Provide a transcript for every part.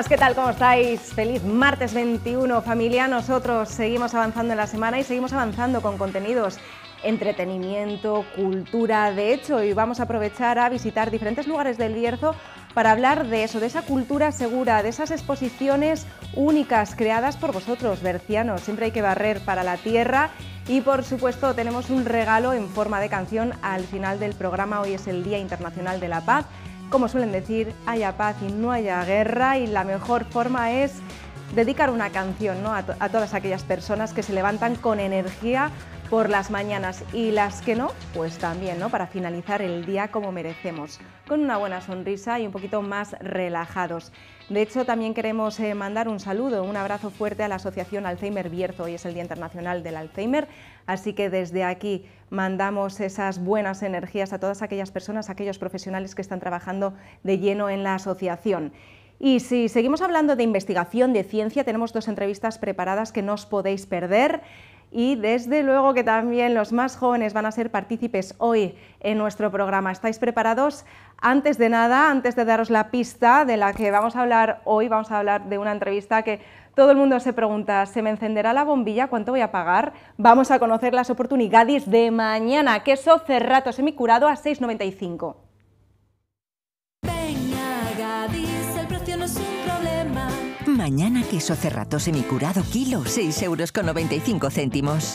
buenas, ¿qué tal? ¿Cómo estáis? Feliz martes 21, familia. Nosotros seguimos avanzando en la semana y seguimos avanzando con contenidos, entretenimiento, cultura. De hecho, hoy vamos a aprovechar a visitar diferentes lugares del Bierzo para hablar de eso, de esa cultura segura, de esas exposiciones únicas creadas por vosotros, bercianos. Siempre hay que barrer para la tierra y, por supuesto, tenemos un regalo en forma de canción al final del programa. Hoy es el Día Internacional de la Paz. Como suelen decir, haya paz y no haya guerra, y la mejor forma es dedicar una canción, ¿no?, a todas aquellas personas que se levantan con energía por las mañanas, y las que no, pues también, ¿no?, para finalizar el día como merecemos, con una buena sonrisa y un poquito más relajados. De hecho, también queremos mandar un saludo, un abrazo fuerte a la Asociación Alzheimer Bierzo. Hoy es el Día Internacional del Alzheimer, así que desde aquí mandamos esas buenas energías a todas aquellas personas, a aquellos profesionales que están trabajando de lleno en la asociación. Y si seguimos hablando de investigación, de ciencia, tenemos dos entrevistas preparadas que no os podéis perder. Y desde luego que también los más jóvenes van a ser partícipes hoy en nuestro programa. ¿Estáis preparados? Antes de nada, antes de daros la pista de la que vamos a hablar hoy, vamos a hablar de una entrevista que todo el mundo se pregunta: ¿se me encenderá la bombilla? ¿Cuánto voy a pagar? Vamos a conocer las oportunidades de mañana. Queso Cerrato semicurado a 6,95. Mañana queso Cerrato semicurado kilo, 6,95 €.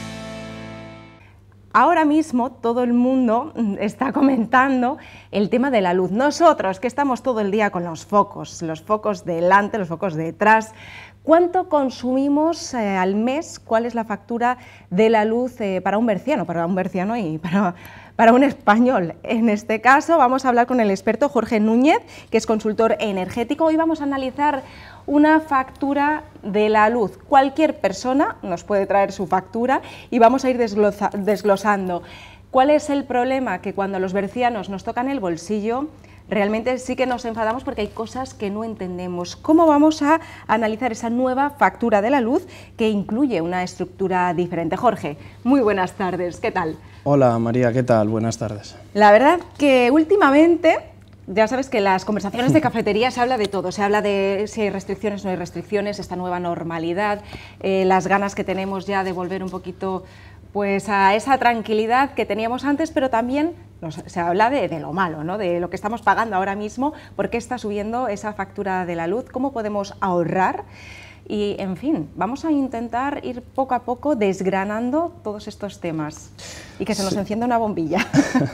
Ahora mismo todo el mundo está comentando el tema de la luz. Nosotros, que estamos todo el día con los focos delante, los focos detrás, ¿cuánto consumimos al mes? ¿Cuál es la factura de la luz para un berciano y para un español? En este caso vamos a hablar con el experto Jorge Núñez, que es consultor energético. Hoy vamos a analizar una factura de la luz. Cualquier persona nos puede traer su factura y vamos a ir desglosando. ¿Cuál es el problema? Que cuando los bercianos nos tocan el bolsillo, realmente sí que nos enfadamos porque hay cosas que no entendemos. ¿Cómo vamos a analizar esa nueva factura de la luz que incluye una estructura diferente? Jorge, muy buenas tardes, ¿qué tal? Hola María, ¿qué tal? Buenas tardes. La verdad que últimamente, ya sabes que en las conversaciones de cafetería se habla de todo, se habla de si hay restricciones o no hay restricciones, esta nueva normalidad, las ganas que tenemos ya de volver un poquito pues a esa tranquilidad que teníamos antes, pero también se habla de lo malo, ¿no?, de lo que estamos pagando ahora mismo, por qué está subiendo esa factura de la luz, cómo podemos ahorrar. Y, en fin, vamos a intentar ir poco a poco desgranando todos estos temas y que se nos encienda una bombilla.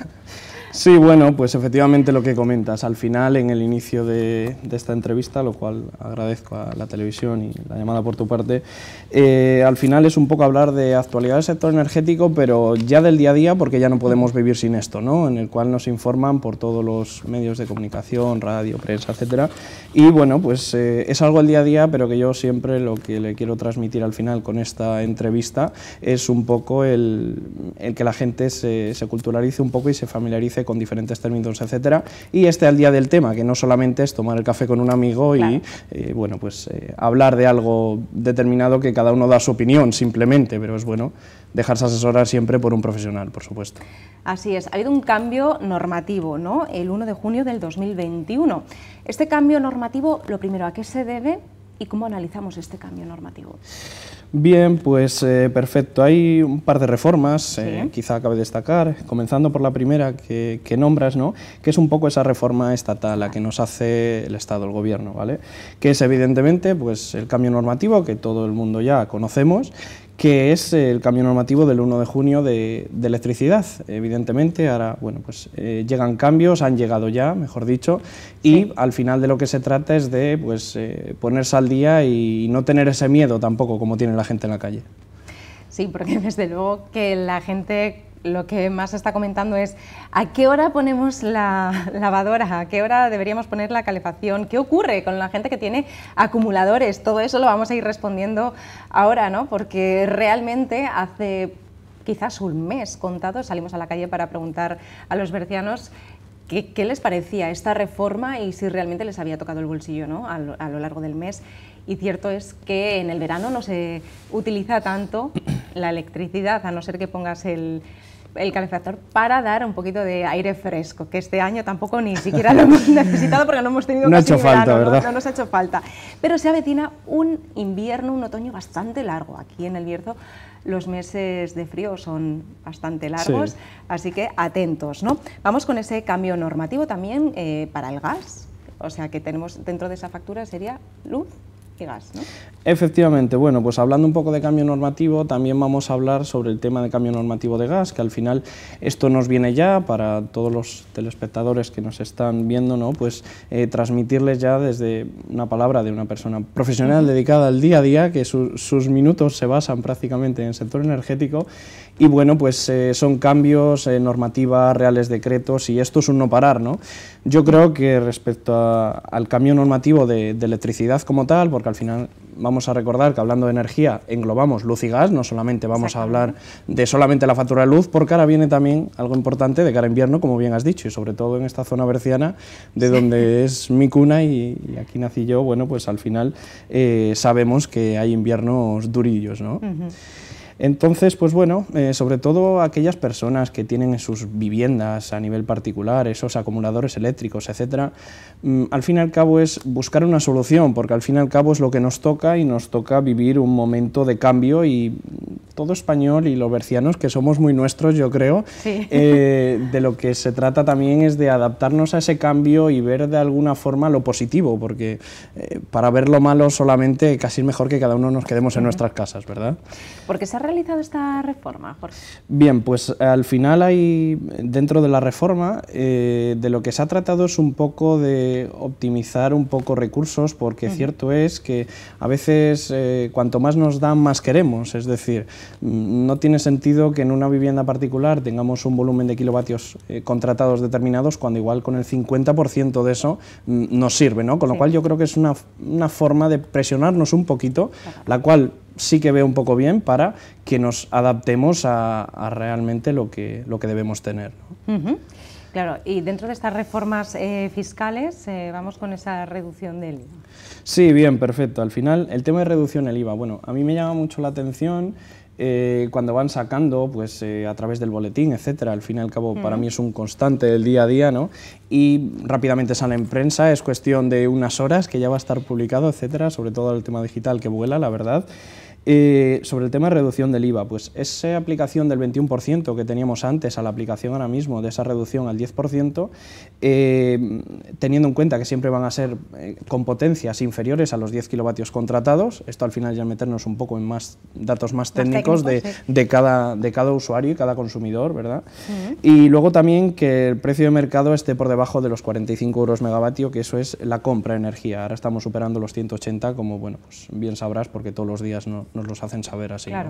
Sí, bueno, pues efectivamente lo que comentas. Al final, en el inicio de esta entrevista, lo cual agradezco a la televisión y la llamada por tu parte, al final es un poco hablar de actualidad del sector energético, pero ya del día a día, porque ya no podemos vivir sin esto, ¿no?, en el cual nos informan por todos los medios de comunicación, radio, prensa, etcétera. Y bueno, pues es algo del día a día, pero que yo siempre lo que le quiero transmitir al final con esta entrevista es un poco el que la gente se culturalice un poco y se familiarice con diferentes términos, etcétera, y al día del tema, que no solamente es tomar el café con un amigo y bueno, pues hablar de algo determinado, que cada uno da su opinión simplemente, pero es bueno dejarse asesorar siempre por un profesional, por supuesto. Así es, ha habido un cambio normativo, ¿no?, el 1 de junio del 2021. Este cambio normativo, lo primero, ¿a qué se debe y cómo analizamos este cambio normativo? Bien, pues perfecto. Hay un par de reformas, quizá cabe destacar, comenzando por la primera que nombras, ¿no?, que es un poco esa reforma estatal la que nos hace el Estado, el Gobierno, ¿vale?, que es evidentemente pues el cambio normativo que todo el mundo ya conocemos, que es el cambio normativo del 1 de junio de electricidad. Evidentemente, ahora, bueno, pues llegan cambios, han llegado ya, mejor dicho, y al final de lo que se trata es de pues, ponerse al día y no tener ese miedo tampoco como tiene la gente en la calle. Sí, porque desde luego que la gente lo que más está comentando es ¿a qué hora ponemos la lavadora? ¿A qué hora deberíamos poner la calefacción? ¿Qué ocurre con la gente que tiene acumuladores? Todo eso lo vamos a ir respondiendo ahora, ¿no?, porque realmente hace quizás un mes contado salimos a la calle para preguntar a los bercianos qué les parecía esta reforma y si realmente les había tocado el bolsillo, ¿no?, a lo largo del mes. Y cierto es que en el verano no se utiliza tanto la electricidad, a no ser que pongas el calefactor para dar un poquito de aire fresco, que este año tampoco ni siquiera lo hemos necesitado porque no hemos tenido casi verano, falta, ¿verdad? No nos ha hecho falta. Pero se avecina un invierno, un otoño bastante largo. Aquí en el Bierzo los meses de frío son bastante largos, sí. Así que atentos, ¿no? Vamos con ese cambio normativo también para el gas, o sea que tenemos dentro de esa factura sería luz y gas, ¿no? Efectivamente, bueno, pues hablando un poco de cambio normativo, también vamos a hablar sobre el tema de cambio normativo de gas, que al final esto nos viene ya para todos los telespectadores que nos están viendo, ¿no? Pues transmitirles ya desde una palabra de una persona profesional dedicada al día a día, que sus minutos se basan prácticamente en el sector energético, y bueno, pues son cambios, normativas, reales decretos, y esto es un no parar, ¿no? Yo creo que respecto al cambio normativo de electricidad como tal, porque al final vamos a recordar que hablando de energía englobamos luz y gas, no solamente vamos a hablar de solamente la factura de luz, porque ahora viene también algo importante de cara a invierno, como bien has dicho, y sobre todo en esta zona berciana, de donde es mi cuna y aquí nací yo, bueno, pues al final sabemos que hay inviernos durillos, ¿no? Entonces, pues bueno, sobre todo aquellas personas que tienen en sus viviendas a nivel particular esos acumuladores eléctricos, etcétera, al fin y al cabo es buscar una solución, porque al fin y al cabo es lo que nos toca y nos toca vivir un momento de cambio y todo español y los bercianos, que somos muy nuestros, yo creo, sí. De lo que se trata también es de adaptarnos a ese cambio y ver de alguna forma lo positivo, porque para ver lo malo solamente casi es mejor que cada uno nos quedemos en nuestras casas, ¿verdad? ¿Por qué se ha realizado esta reforma, Jorge? Bien, pues al final hay, dentro de la reforma, de lo que se ha tratado es un poco de optimizar un poco recursos, porque cierto es que a veces cuanto más nos dan, más queremos, es decir, no tiene sentido que en una vivienda particular tengamos un volumen de kilovatios contratados determinados, cuando igual con el 50% de eso nos sirve, ¿no? Con lo cual yo creo que es una forma de presionarnos un poquito, la cual sí que veo un poco bien para que nos adaptemos a realmente lo que debemos tener, ¿no? Claro, y dentro de estas reformas fiscales vamos con esa reducción del IVA. Sí, bien, perfecto. Al final, el tema de reducción del IVA, bueno, a mí me llama mucho la atención cuando van sacando, pues a través del boletín, etcétera. Al fin y al cabo, para mí es un constante del día a día, ¿no? Y rápidamente sale en prensa, es cuestión de unas horas que ya va a estar publicado, etcétera, sobre todo el tema digital que vuela, la verdad. Sobre el tema de reducción del IVA, pues esa aplicación del 21% que teníamos antes a la aplicación ahora mismo de esa reducción al 10%, teniendo en cuenta que siempre van a ser con potencias inferiores a los 10 kilovatios contratados, esto al final ya meternos un poco en más datos más técnicos de cada usuario y cada consumidor, ¿verdad? Y luego también que el precio de mercado esté por debajo de los 45 euros megavatio, que eso es la compra de energía. Ahora estamos superando los 180, como bueno, pues bien sabrás, porque todos los días nos los hacen saber así. Claro. ¿No?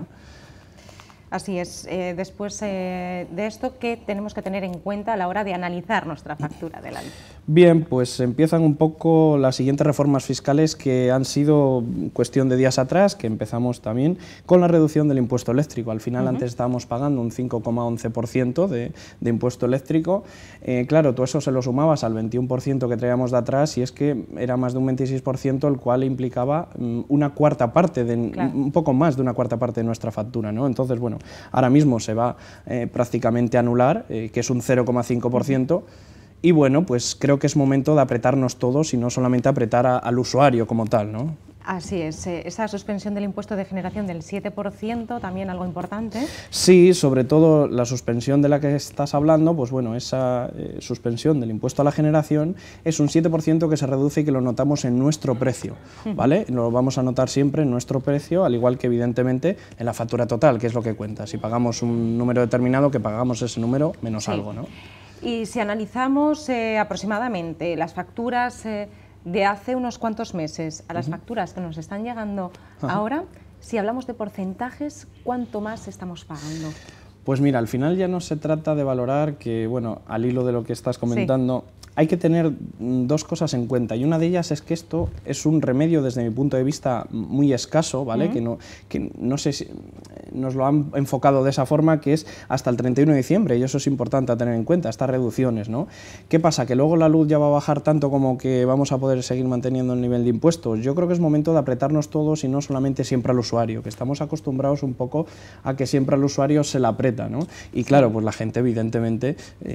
Así es. Después de esto, ¿qué tenemos que tener en cuenta a la hora de analizar nuestra factura de la luz? Bien, pues empiezan un poco las siguientes reformas fiscales que han sido cuestión de días atrás, que empezamos también con la reducción del impuesto eléctrico. Al final antes estábamos pagando un 5,11% de impuesto eléctrico. Claro, todo eso se lo sumabas al 21% que traíamos de atrás y es que era más de un 26%, el cual implicaba una cuarta parte, un poco más de una cuarta parte de nuestra factura, ¿no? Entonces, bueno, ahora mismo se va prácticamente a anular, que es un 0,5%, y bueno, pues creo que es momento de apretarnos todos y no solamente apretar al usuario como tal, ¿no? Así es, esa suspensión del impuesto de generación del 7%, también algo importante. Sí, sobre todo la suspensión de la que estás hablando, pues bueno, esa suspensión del impuesto a la generación es un 7% que se reduce y que lo notamos en nuestro precio, ¿vale? Lo vamos a notar siempre en nuestro precio, al igual que evidentemente en la factura total, que es lo que cuenta. Si pagamos un número determinado, que pagamos ese número menos algo, ¿no? Y si analizamos aproximadamente las facturas de hace unos cuantos meses a las facturas que nos están llegando ahora, si hablamos de porcentajes, ¿cuánto más estamos pagando? Pues mira, al final ya no se trata de valorar que, bueno, al hilo de lo que estás comentando, hay que tener dos cosas en cuenta, y una de ellas es que esto es un remedio desde mi punto de vista muy escaso, ¿vale? Que no sé si nos lo han enfocado de esa forma, que es hasta el 31 de diciembre, y eso es importante a tener en cuenta, estas reducciones, ¿no? ¿Qué pasa? ¿Que luego la luz ya va a bajar tanto como que vamos a poder seguir manteniendo el nivel de impuestos? Yo creo que es momento de apretarnos todos y no solamente siempre al usuario, que estamos acostumbrados un poco a que siempre al usuario se la aprieta, ¿no? Y claro, pues la gente evidentemente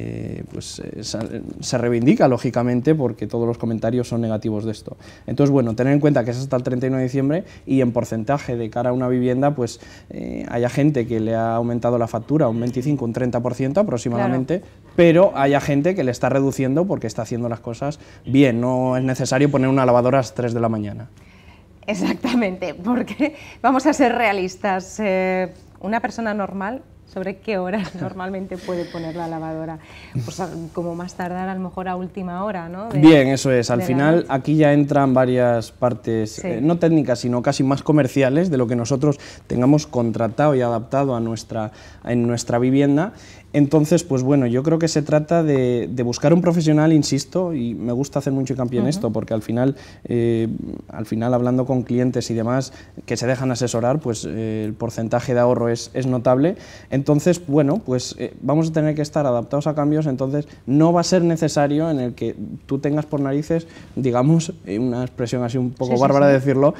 se reivindica, lógicamente, porque todos los comentarios son negativos de esto. Entonces, bueno, tener en cuenta que es hasta el 31 de diciembre y en porcentaje de cara a una vivienda, pues haya gente que le ha aumentado la factura un 25, un 30% aproximadamente, claro, pero haya gente que le está reduciendo porque está haciendo las cosas bien, no es necesario poner una lavadora a las 3 de la mañana. Exactamente, porque vamos a ser realistas, una persona normal, ¿sobre qué horas normalmente puede poner la lavadora? Pues como más tardar a lo mejor a última hora, ¿no? Bien, eso es. Al final aquí ya entran varias partes, sí, no técnicas, sino casi más comerciales de lo que nosotros tengamos contratado y adaptado a en nuestra vivienda. Entonces, pues bueno, yo creo que se trata de buscar un profesional, insisto, y me gusta hacer mucho hincapié en esto, porque al final hablando con clientes y demás que se dejan asesorar, pues el porcentaje de ahorro es notable. Entonces, bueno, pues vamos a tener que estar adaptados a cambios, entonces no va a ser necesario en el que tú tengas por narices, digamos, una expresión así un poco bárbara de decirlo,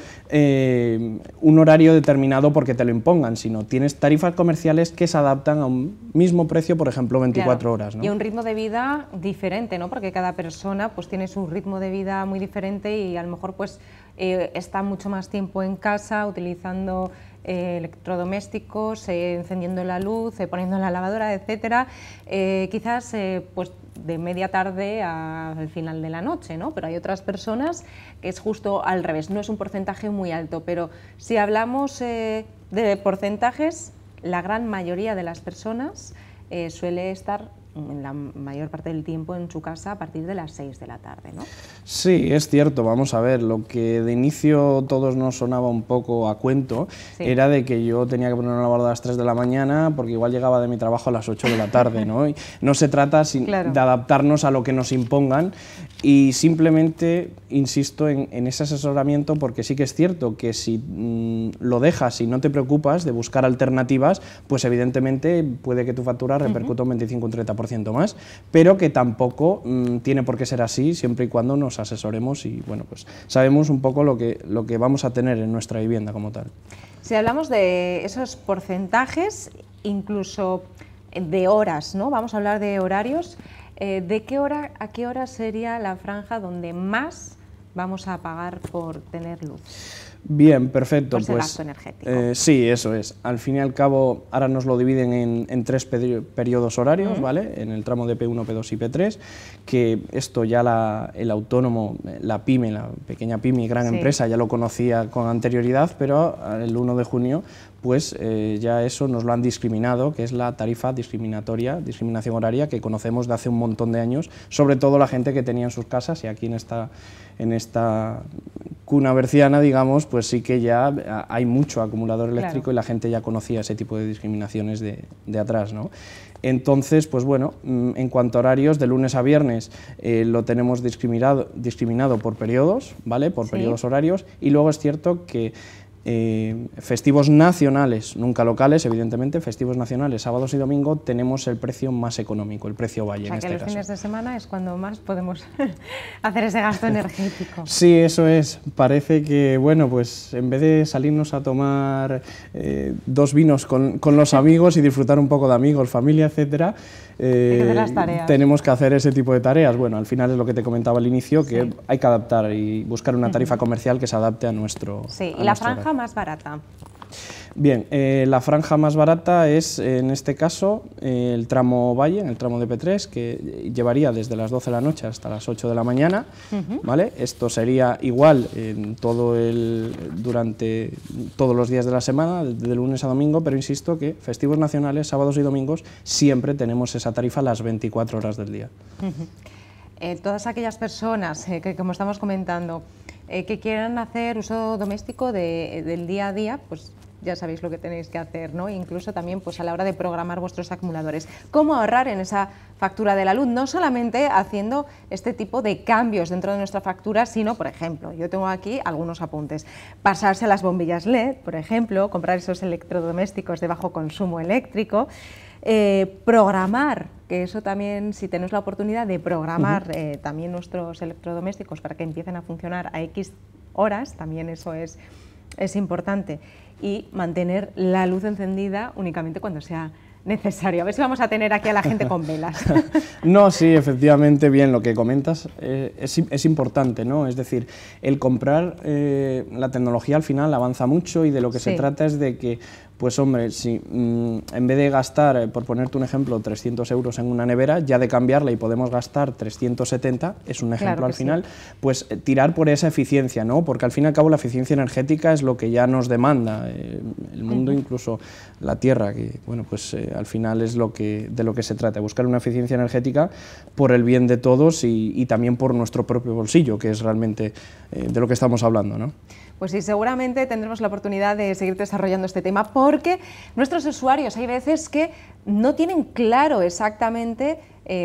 un horario determinado porque te lo impongan, sino tienes tarifas comerciales que se adaptan a un mismo precio, por ejemplo, 24 horas, ¿no? Y un ritmo de vida diferente, ¿no? Porque cada persona pues tiene su ritmo de vida muy diferente y a lo mejor pues está mucho más tiempo en casa utilizando electrodomésticos, encendiendo la luz, poniendo la lavadora, etcétera, quizás pues de media tarde al final de la noche, ¿no? Pero hay otras personas que es justo al revés, no es un porcentaje muy alto, pero si hablamos de porcentajes, la gran mayoría de las personas suele estar en la mayor parte del tiempo en su casa a partir de las 6 de la tarde, ¿no? Sí, es cierto, vamos a ver, lo que de inicio todos nos sonaba un poco a cuento, sí, era de que yo tenía que poner una lavadora a las 3 de la mañana porque igual llegaba de mi trabajo a las 8 de la tarde, ¿no? Y no se trata claro, de adaptarnos a lo que nos impongan y simplemente, insisto, en ese asesoramiento, porque sí que es cierto que si lo dejas y no te preocupas de buscar alternativas, pues evidentemente puede que tu factura repercuta un 25 o un 30% más, pero que tampoco tiene por qué ser así siempre y cuando nos asesoremos y bueno, pues sabemos un poco lo que vamos a tener en nuestra vivienda como tal. Si hablamos de esos porcentajes, incluso de horas, ¿no? Vamos a hablar de horarios, ¿de qué hora a qué hora sería la franja donde más vamos a pagar por tener luz? Bien, perfecto. Por ese gasto energético. Sí, eso es. Al fin y al cabo, ahora nos lo dividen en 3 periodos horarios, ¿vale? En el tramo de P1, P2 y P3, que esto ya el autónomo, la pyme, la pequeña pyme y gran empresa ya lo conocía con anterioridad, pero el 1 de junio pues ya eso nos lo han discriminado, que es la tarifa discriminación horaria, que conocemos de hace un montón de años, sobre todo la gente que tenía en sus casas, y aquí en esta cuna berciana, digamos, pues sí que ya hay mucho acumulador eléctrico, claro, y la gente ya conocía ese tipo de discriminaciones de atrás, ¿no? Entonces, pues bueno, en cuanto a horarios, de lunes a viernes lo tenemos discriminado por periodos, ¿vale? Por periodos horarios, y luego es cierto que festivos nacionales, nunca locales, evidentemente, festivos nacionales, sábados y domingo, tenemos el precio más económico, el precio valle, en este caso. O sea, que los fines de semana es cuando más podemos hacer ese gasto energético. Sí, eso es. Parece que, bueno, pues en vez de salirnos a tomar 2 vinos con los amigos y disfrutar un poco de amigos, familia, etcétera, tenemos que hacer ese tipo de tareas. Bueno, al final es lo que te comentaba al inicio, que hay que adaptar y buscar una tarifa comercial que se adapte a nuestro... Sí, y la franja más barata. Bien, la franja más barata es, en este caso, el tramo valle, el tramo de P3, que llevaría desde las 12 de la noche hasta las 8 de la mañana, ¿vale? Esto sería igual durante todos los días de la semana, de lunes a domingo, pero insisto que festivos nacionales, sábados y domingos, siempre tenemos esa tarifa las 24 horas del día. Todas aquellas personas que, como estamos comentando, que quieran hacer uso doméstico del día a día, pues ya sabéis lo que tenéis que hacer, ¿no? Incluso también pues a la hora de programar vuestros acumuladores. ¿Cómo ahorrar en esa factura de la luz? No solamente haciendo este tipo de cambios dentro de nuestra factura, sino, por ejemplo, yo tengo aquí algunos apuntes. Pasarse a las bombillas LED, por ejemplo, comprar esos electrodomésticos de bajo consumo eléctrico, programar, que eso también, si tenéis la oportunidad de programar también nuestros electrodomésticos para que empiecen a funcionar a X horas, también eso es importante. Y mantener la luz encendida únicamente cuando sea necesario. A ver si vamos a tener aquí a la gente con velas. No, sí, efectivamente, bien, lo que comentas es importante, ¿no? Es decir, el comprar, la tecnología al final avanza mucho y de lo que se trata es de que, pues hombre, si en vez de gastar, por ponerte un ejemplo, 300 euros en una nevera, ya de cambiarla y podemos gastar 370, es un ejemplo claro al final, pues tirar por esa eficiencia, ¿no? Porque al fin y al cabo la eficiencia energética es lo que ya nos demanda el mundo, incluso la Tierra, que bueno, pues al final es de lo que se trata, buscar una eficiencia energética por el bien de todos y también por nuestro propio bolsillo, que es realmente de lo que estamos hablando, ¿no? Pues sí, seguramente tendremos la oportunidad de seguir desarrollando este tema porque nuestros usuarios hay veces que no tienen claro exactamente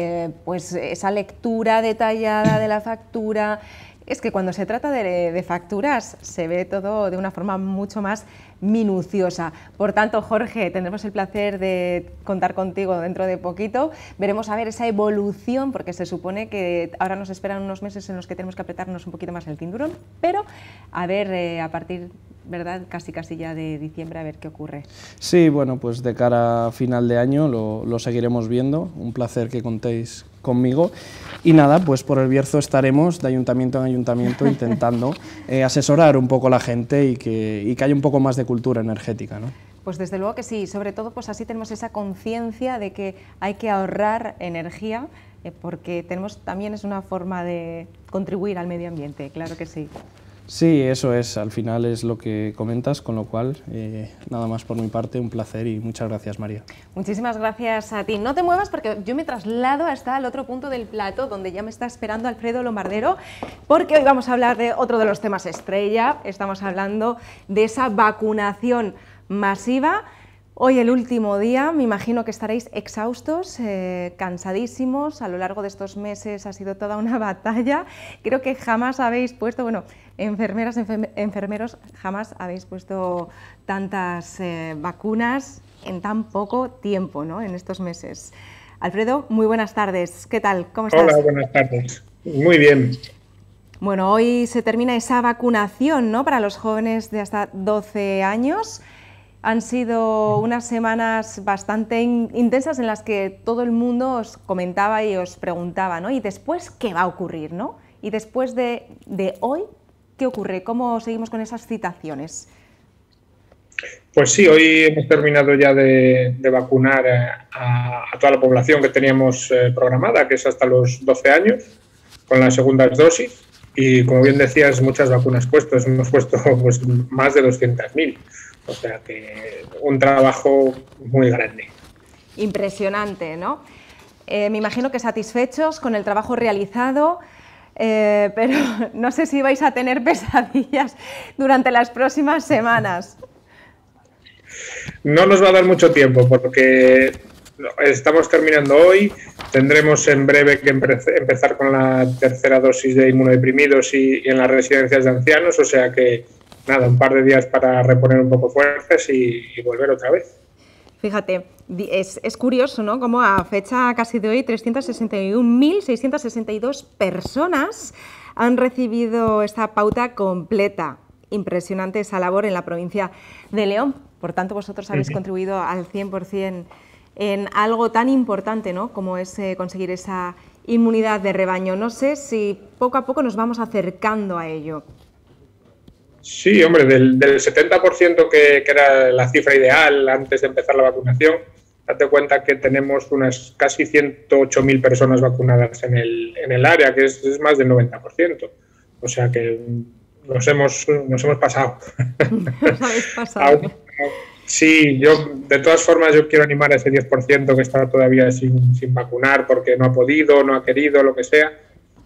pues esa lectura detallada de la factura. Es que cuando se trata de facturas se ve todo de una forma mucho más minuciosa. Por tanto, Jorge, tendremos el placer de contar contigo dentro de poquito. Veremos a ver esa evolución, porque se supone que ahora nos esperan unos meses en los que tenemos que apretarnos un poquito más el cinturón, pero a ver a partir, ¿verdad?, casi ya de diciembre, a ver qué ocurre. Sí, bueno, pues de cara a final de año lo seguiremos viendo. Un placer que contéis conmigo. Y nada, pues por el Bierzo estaremos de ayuntamiento en ayuntamiento intentando asesorar un poco a la gente y que haya un poco más de cultura energética, ¿no? Pues desde luego que sí, sobre todo pues así tenemos esa conciencia de que hay que ahorrar energía, porque también es una forma de contribuir al medio ambiente, claro que sí. Sí, eso es, al final es lo que comentas, con lo cual, nada más por mi parte, un placer y muchas gracias, María. Muchísimas gracias a ti. No te muevas porque yo me traslado hasta el otro punto del plato, donde ya me está esperando Alfredo Lombardero, porque hoy vamos a hablar de otro de los temas estrella. Estamos hablando de esa vacunación masiva. Hoy el último día, me imagino que estaréis exhaustos, cansadísimos. A lo largo de estos meses ha sido toda una batalla. Creo que jamás habéis puesto, bueno, enfermeras, enfermeros, jamás habéis puesto tantas vacunas en tan poco tiempo, ¿no?, en estos meses. Alfredo, muy buenas tardes. ¿Qué tal? ¿Cómo estás? Hola, buenas tardes. Muy bien. Bueno, hoy se termina esa vacunación, ¿no?, para los jóvenes de hasta 12 años. Han sido unas semanas bastante intensas en las que todo el mundo os comentaba y os preguntaba, ¿no?, ¿y después qué va a ocurrir, no? Y después de hoy, ¿qué ocurre? ¿Cómo seguimos con esas citaciones? Pues sí, hoy hemos terminado ya de vacunar a toda la población que teníamos programada, que es hasta los 12 años, con las segundas dosis. Y como bien decías, muchas vacunas puestas, hemos puesto pues, más de 200.000. O sea que un trabajo muy grande. Impresionante, ¿no? Me imagino que satisfechos con el trabajo realizado, pero no sé si vais a tener pesadillas durante las próximas semanas. No nos va a dar mucho tiempo porque estamos terminando hoy, tendremos en breve que empezar con la tercera dosis de inmunodeprimidos y en las residencias de ancianos, o sea que nada, un par de días para reponer un poco fuerzas y volver otra vez. Fíjate, es curioso, ¿no?, como a fecha casi de hoy 361.662 personas han recibido esta pauta completa. Impresionante esa labor en la provincia de León. Por tanto, vosotros habéis contribuido al 100% en algo tan importante, ¿no?, como es conseguir esa inmunidad de rebaño. No sé si poco a poco nos vamos acercando a ello. Sí, hombre, del 70% que era la cifra ideal antes de empezar la vacunación, date cuenta que tenemos unas casi 108.000 personas vacunadas en el área, que es más del 90%. O sea que nos hemos pasado. Nos habéis pasado. Sí, yo de todas formas yo quiero animar a ese 10% que está todavía sin vacunar porque no ha podido, no ha querido, lo que sea.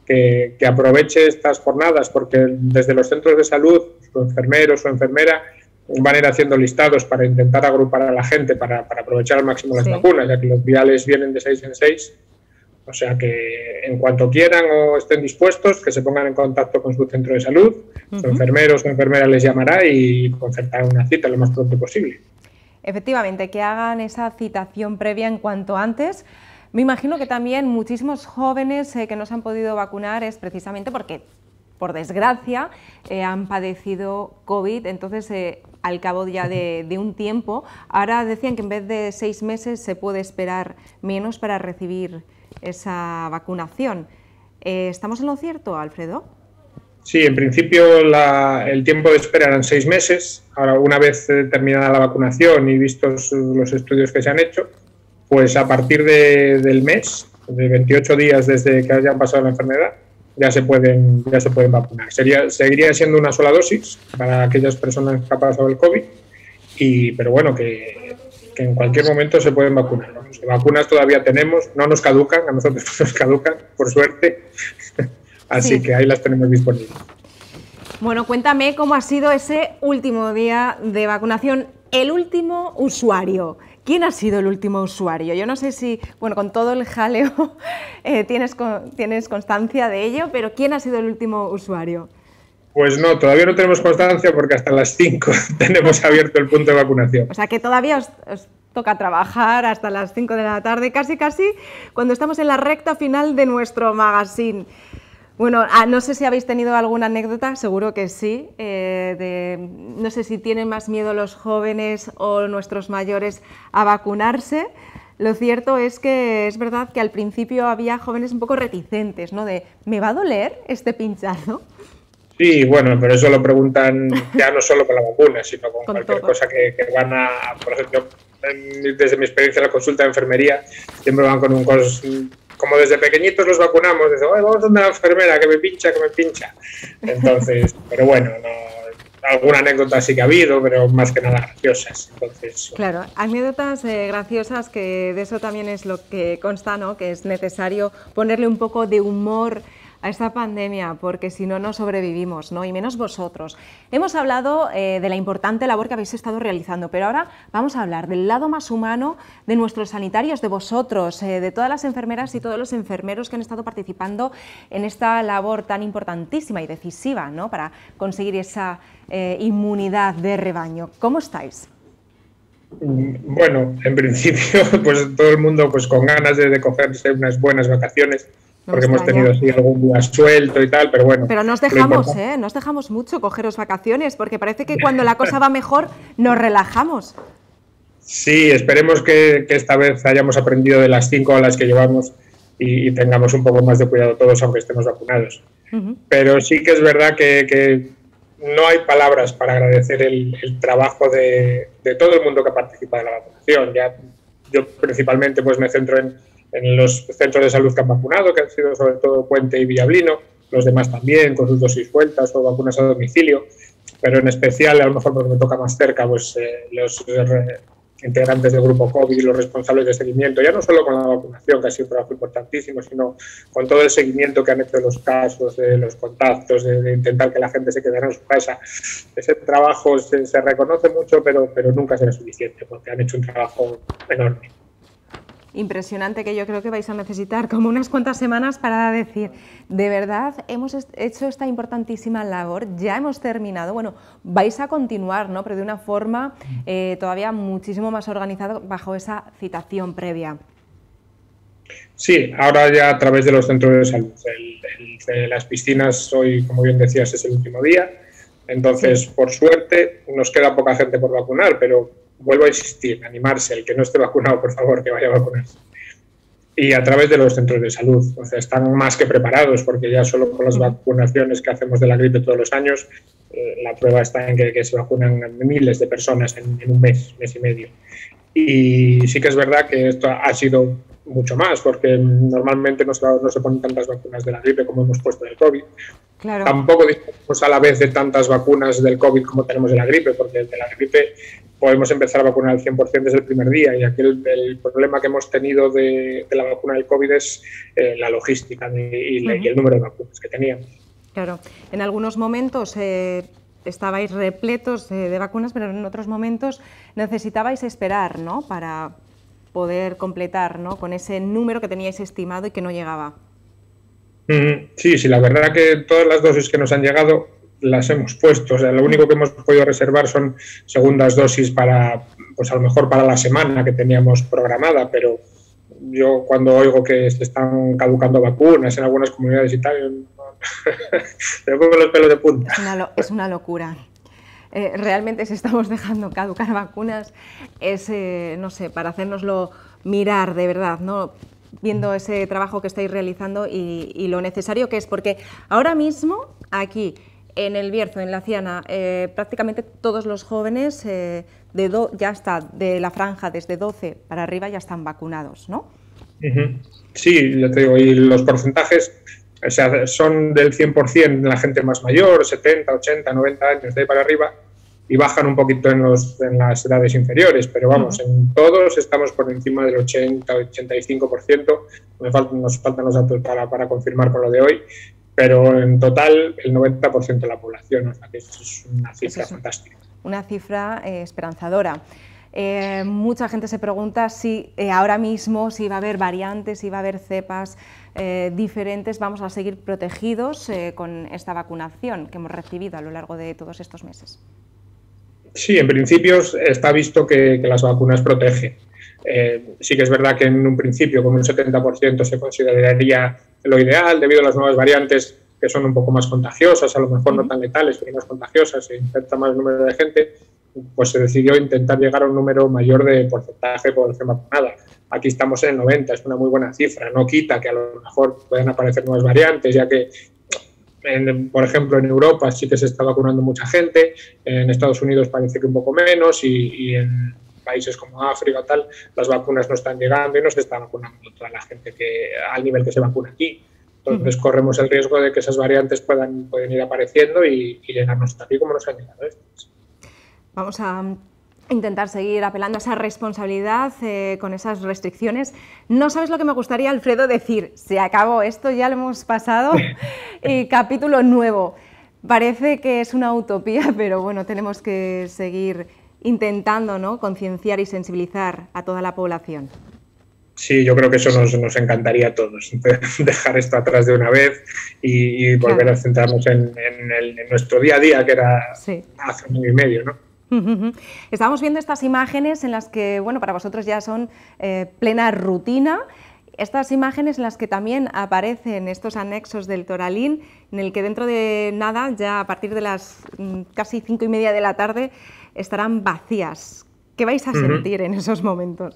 que aproveche estas jornadas, porque desde los centros de salud, su enfermero, su enfermera, van a ir haciendo listados para intentar agrupar a la gente para aprovechar al máximo las vacunas, ya que los viales vienen de 6 en 6. O sea que en cuanto quieran o estén dispuestos, que se pongan en contacto con su centro de salud, su enfermero o su enfermera les llamará y concertarán una cita lo más pronto posible. Efectivamente, que hagan esa citación previa en cuanto antes. Me imagino que también muchísimos jóvenes que no se han podido vacunar es precisamente porque, por desgracia, han padecido COVID, entonces al cabo ya de un tiempo, ahora decían que en vez de 6 meses se puede esperar menos para recibir esa vacunación. ¿Estamos en lo cierto, Alfredo? Sí, en principio el tiempo de espera eran 6 meses. Ahora, una vez terminada la vacunación y vistos los estudios que se han hecho, pues a partir del mes, de 28 días desde que hayan pasado la enfermedad, ya se pueden vacunar. Seguiría siendo una sola dosis para aquellas personas que han pasado el COVID, pero bueno, que en cualquier momento se pueden vacunar. Vamos, vacunas todavía tenemos, no nos caducan, a nosotros nos caducan, por suerte, así que ahí las tenemos disponibles. Bueno, cuéntame cómo ha sido ese último día de vacunación, el último usuario. ¿Quién ha sido el último usuario? Yo no sé si, bueno, con todo el jaleo tienes constancia de ello, pero ¿quién ha sido el último usuario? Pues no, todavía no tenemos constancia porque hasta las 5 tenemos abierto el punto de vacunación. O sea que todavía os toca trabajar hasta las 5 de la tarde, casi cuando estamos en la recta final de nuestro magazine. Bueno, no sé si habéis tenido alguna anécdota, seguro que sí. No sé si tienen más miedo los jóvenes o nuestros mayores a vacunarse. Lo cierto es que es verdad que al principio había jóvenes un poco reticentes, ¿no? De, ¿me va a doler este pinchazo? Sí, bueno, pero eso lo preguntan ya no solo con la vacuna, sino con cualquier cosa que van a... Por ejemplo, desde mi experiencia en la consulta de enfermería, siempre van con un... Como desde pequeñitos los vacunamos, dicen, vamos donde la enfermera, que me pincha. Entonces, pero bueno, alguna anécdota sí que ha habido, pero más que nada graciosas. Entonces, claro, anécdotas graciosas, que de eso también es lo que consta, ¿no? Que es necesario ponerle un poco de humor a esta pandemia, porque si no, no sobrevivimos, ¿no? Y menos vosotros. Hemos hablado de la importante labor que habéis estado realizando, pero ahora vamos a hablar del lado más humano de nuestros sanitarios, de vosotros, de todas las enfermeras y todos los enfermeros que han estado participando en esta labor tan importantísima y decisiva, ¿no? Para conseguir esa inmunidad de rebaño. ¿Cómo estáis? Bueno, en principio, pues todo el mundo pues con ganas de cogerse unas buenas vacaciones, porque hemos tenido así algún día suelto y tal, pero bueno. Pero no os dejamos mucho cogeros vacaciones, porque parece que cuando la cosa va mejor nos relajamos. Sí, esperemos que esta vez hayamos aprendido de las 5 horas que llevamos y tengamos un poco más de cuidado todos, aunque estemos vacunados. Pero sí que es verdad que no hay palabras para agradecer el trabajo de todo el mundo que ha participado en la vacunación. Yo principalmente pues me centro en los centros de salud que han vacunado, que han sido sobre todo Puente y Villablino, los demás también, con sus dosis vueltas o vacunas a domicilio, pero en especial, a lo mejor porque me toca más cerca, pues los integrantes del grupo COVID y los responsables de seguimiento, ya no solo con la vacunación, que ha sido un trabajo importantísimo, sino con todo el seguimiento que han hecho de los casos, de los contactos, de intentar que la gente se quedara en su casa. Ese trabajo se reconoce mucho, pero nunca será suficiente, porque han hecho un trabajo enorme. Impresionante, que yo creo que vais a necesitar como unas cuantas semanas para decir, de verdad hemos hecho esta importantísima labor, ya hemos terminado, bueno, vais a continuar, ¿no? Pero de una forma todavía muchísimo más organizada bajo esa citación previa. Sí, ahora ya a través de los centros de salud. Las piscinas hoy, como bien decías, es el último día, entonces por suerte nos queda poca gente por vacunar, pero vuelvo a insistir, animarse, el que no esté vacunado, por favor, que vaya a vacunarse. Y a través de los centros de salud, o sea, están más que preparados, porque ya solo con las vacunaciones que hacemos de la gripe todos los años, la prueba está en que se vacunan miles de personas en un mes y medio. Y sí que es verdad que esto ha sido mucho más, porque normalmente no se ponen tantas vacunas de la gripe como hemos puesto del COVID. Claro. Tampoco disponemos a la vez de tantas vacunas del COVID como tenemos de la gripe, porque de la gripe podemos empezar a vacunar al 100% desde el primer día, y aquí el problema que hemos tenido de la vacuna del COVID es la logística y el número de vacunas que teníamos. Claro, en algunos momentos estabais repletos de vacunas, pero en otros momentos necesitabais esperar, ¿no?, para poder completar, ¿no?, con ese número que teníais estimado y que no llegaba. Sí, la verdad que todas las dosis que nos han llegado las hemos puesto. O sea, lo único que hemos podido reservar son segundas dosis para, pues a lo mejor para la semana que teníamos programada, pero yo cuando oigo que se están caducando vacunas en algunas comunidades y tal, me pongo los pelos de punta. Es una locura. Realmente si estamos dejando caducar vacunas es, no sé, para hacérnoslo mirar de verdad, ¿no?, viendo ese trabajo que estáis realizando y lo necesario que es, porque ahora mismo aquí en El Bierzo, en La Ciana, prácticamente todos los jóvenes ya está de la franja desde 12 para arriba ya están vacunados, ¿no? Sí, ya te digo, y los porcentajes, o sea, son del 100% la gente más mayor, 70, 80, 90 años de ahí para arriba, y bajan un poquito en las edades inferiores, pero vamos, en todos estamos por encima del 80-85%, nos faltan los datos para confirmar con lo de hoy, pero en total el 90% de la población, o sea, que es una cifra fantástica. Una cifra esperanzadora. Mucha gente se pregunta si ahora mismo, si va a haber variantes, si va a haber cepas diferentes, vamos a seguir protegidos con esta vacunación que hemos recibido a lo largo de todos estos meses. Sí, en principio está visto que las vacunas protegen. Sí que es verdad que en un principio con un 70% se consideraría lo ideal debido a las nuevas variantes que son un poco más contagiosas, a lo mejor no tan letales, pero más contagiosas, se infecta más número de gente, pues se decidió intentar llegar a un número mayor de porcentaje de población vacunada. Aquí estamos en el 90, es una muy buena cifra, no quita que a lo mejor puedan aparecer nuevas variantes, ya que por ejemplo, en Europa sí que se está vacunando mucha gente, en Estados Unidos parece que un poco menos y en países como África tal, las vacunas no están llegando y no se está vacunando toda la gente al nivel que se vacuna aquí. Entonces corremos el riesgo de que esas variantes pueden ir apareciendo y llegarnos aquí como nos han llegado estas. Vamos a intentar seguir apelando a esa responsabilidad con esas restricciones. No sabes lo que me gustaría, Alfredo, decir, se acabó esto, ya lo hemos pasado, capítulo nuevo. Parece que es una utopía, pero bueno, tenemos que seguir intentando, ¿no?, concienciar y sensibilizar a toda la población. Sí, yo creo que eso nos encantaría a todos, dejar esto atrás de una vez y volver a centrarnos en nuestro día a día, que era hace un año y medio, ¿no? Estamos viendo estas imágenes en las que, bueno, para vosotros ya son plena rutina. Estas imágenes en las que también aparecen estos anexos del Toralín, en el que dentro de nada, ya a partir de las casi 5:30 de la tarde, estarán vacías. ¿Qué vais a sentir en esos momentos?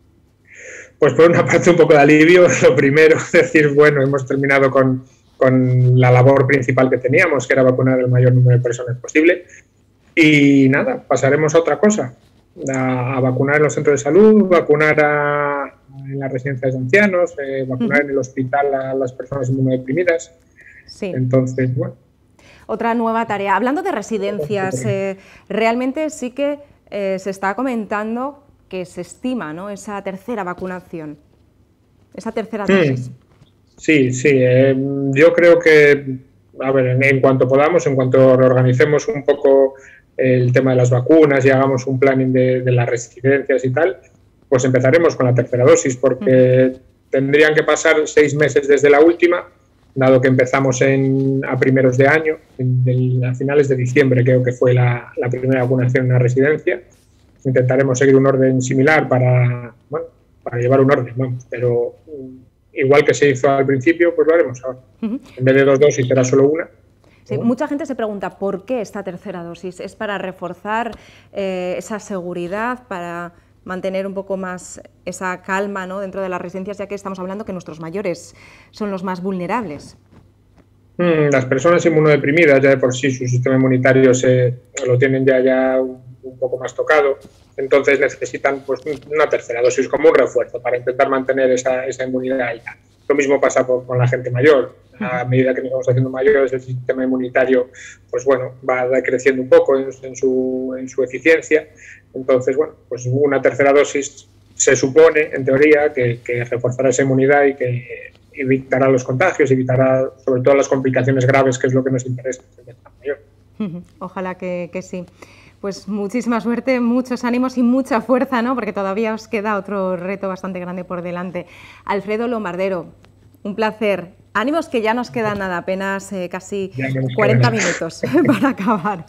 Pues por una parte un poco de alivio. Lo primero, decir, bueno, hemos terminado con la labor principal que teníamos, que era vacunar el mayor número de personas posible. Y nada, pasaremos a otra cosa, a vacunar en los centros de salud, vacunar en las residencias de ancianos, vacunar en el hospital a las personas inmunodeprimidas. Sí. Entonces, bueno. Otra nueva tarea. Hablando de residencias, realmente sí que se está comentando que se estima, ¿no?, esa tercera vacunación, esa tercera dosis. Sí, yo creo que, a ver, en cuanto podamos, en cuanto organicemos un poco el tema de las vacunas y hagamos un planning de las residencias y tal, pues empezaremos con la tercera dosis, porque tendrían que pasar 6 meses desde la última, dado que empezamos a primeros de año, a finales de diciembre creo que fue la primera vacunación en una residencia. Intentaremos seguir un orden similar para llevar un orden, vamos, pero igual que se hizo al principio, pues lo haremos ahora. En vez de 2 dosis será solo una. Sí, mucha gente se pregunta por qué esta tercera dosis. ¿Es para reforzar esa seguridad, para mantener un poco más esa calma, ¿no?, dentro de las residencias, ya que estamos hablando que nuestros mayores son los más vulnerables? Las personas inmunodeprimidas ya de por sí su sistema inmunitario lo tienen ya un poco más tocado, entonces necesitan pues una tercera dosis como un refuerzo para intentar mantener esa inmunidad alta. Lo mismo pasa con la gente mayor. A medida que nos vamos haciendo mayores, el sistema inmunitario pues bueno, va decreciendo un poco en su eficiencia. Entonces, bueno, pues una tercera dosis se supone, en teoría, que reforzará esa inmunidad y que evitará los contagios, evitará sobre todo las complicaciones graves, que es lo que nos interesa en el mayor. Ojalá que sí. Pues muchísima suerte, muchos ánimos y mucha fuerza, ¿no? Porque todavía os queda otro reto bastante grande por delante. Alfredo Lombardero, un placer. Ánimos, que ya nos quedan nada, apenas casi 40 minutos para acabar.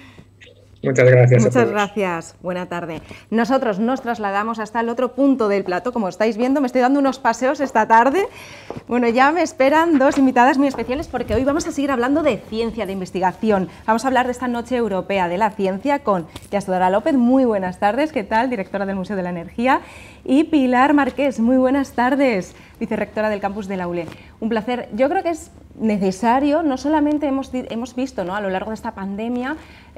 Muchas gracias. Muchas gracias. Buena tarde. Nosotros nos trasladamos hasta el otro punto del plato. Como estáis viendo, me estoy dando unos paseos esta tarde. Bueno, ya me esperan dos invitadas muy especiales porque hoy vamos a seguir hablando de ciencia, de investigación. Vamos a hablar de esta Noche Europea de la Ciencia con Yasudara López. Muy buenas tardes. ¿Qué tal? Directora del Museo de la Energía. Y Pilar Marqués. Muy buenas tardes. Vicerrectora del Campus de la ULE. Un placer. Yo creo que es necesario, no solamente hemos visto, ¿no?, a lo largo de esta pandemia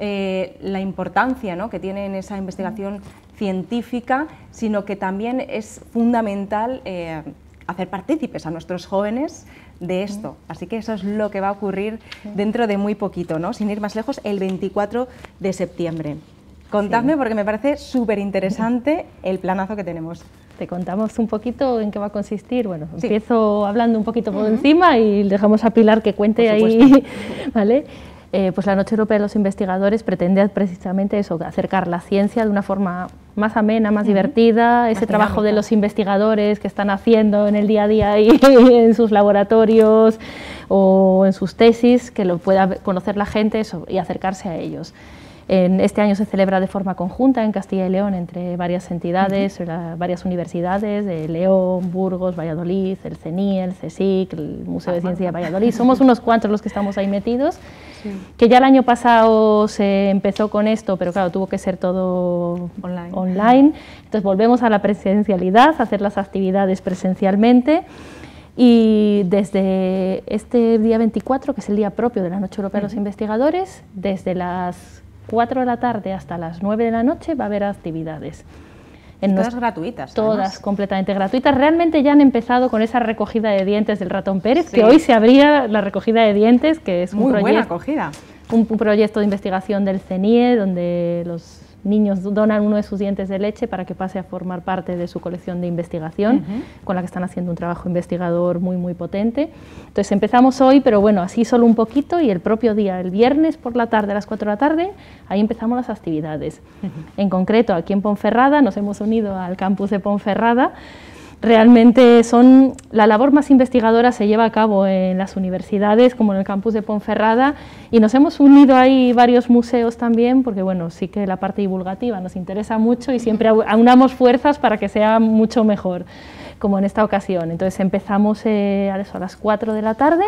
la importancia, ¿no?, que tiene en esa investigación científica, sino que también es fundamental hacer partícipes a nuestros jóvenes de esto. Así que eso es lo que va a ocurrir dentro de muy poquito, ¿no?, sin ir más lejos, el 24 de septiembre. Contadme, porque me parece súper interesante el planazo que tenemos. Te contamos un poquito en qué va a consistir. Bueno, empiezo hablando un poquito por encima y dejamos a Pilar que cuente ahí, ¿vale? Pues la Noche Europea de los Investigadores pretende precisamente eso, acercar la ciencia de una forma más amena, más divertida, ese trabajo de los investigadores que están haciendo en el día a día y en sus laboratorios o en sus tesis, que lo pueda conocer la gente y acercarse a ellos. Este año se celebra de forma conjunta en Castilla y León entre varias entidades, varias universidades de León, Burgos, Valladolid, el CENI, el CSIC, el Museo de Ciencia de Valladolid. Somos unos cuantos los que estamos ahí metidos, que ya el año pasado se empezó con esto, pero claro, tuvo que ser todo online. Entonces volvemos a la presencialidad, a hacer las actividades presencialmente. Y desde este día 24, que es el día propio de la Noche Europea de los Investigadores, desde las 4 de la tarde hasta las 9 de la noche va a haber actividades. Todas gratuitas. Todas además. Completamente gratuitas. Realmente ya han empezado con esa recogida de dientes del ratón Pérez, que hoy se abría la recogida de dientes, que es muy buena acogida. Un proyecto de investigación del CENIE, donde los niños donan uno de sus dientes de leche para que pase a formar parte de su colección de investigación, con la que están haciendo un trabajo investigador muy, muy potente. Entonces empezamos hoy, pero bueno, así solo un poquito, y el propio día, el viernes por la tarde, a las 4 de la tarde, ahí empezamos las actividades. En concreto, aquí en Ponferrada, nos hemos unido al campus de Ponferrada. Realmente la labor más investigadora se lleva a cabo en las universidades, como en el campus de Ponferrada, y nos hemos unido ahí varios museos también, porque bueno, sí que la parte divulgativa nos interesa mucho y siempre aunamos fuerzas para que sea mucho mejor, como en esta ocasión. Entonces empezamos a las 4 de la tarde.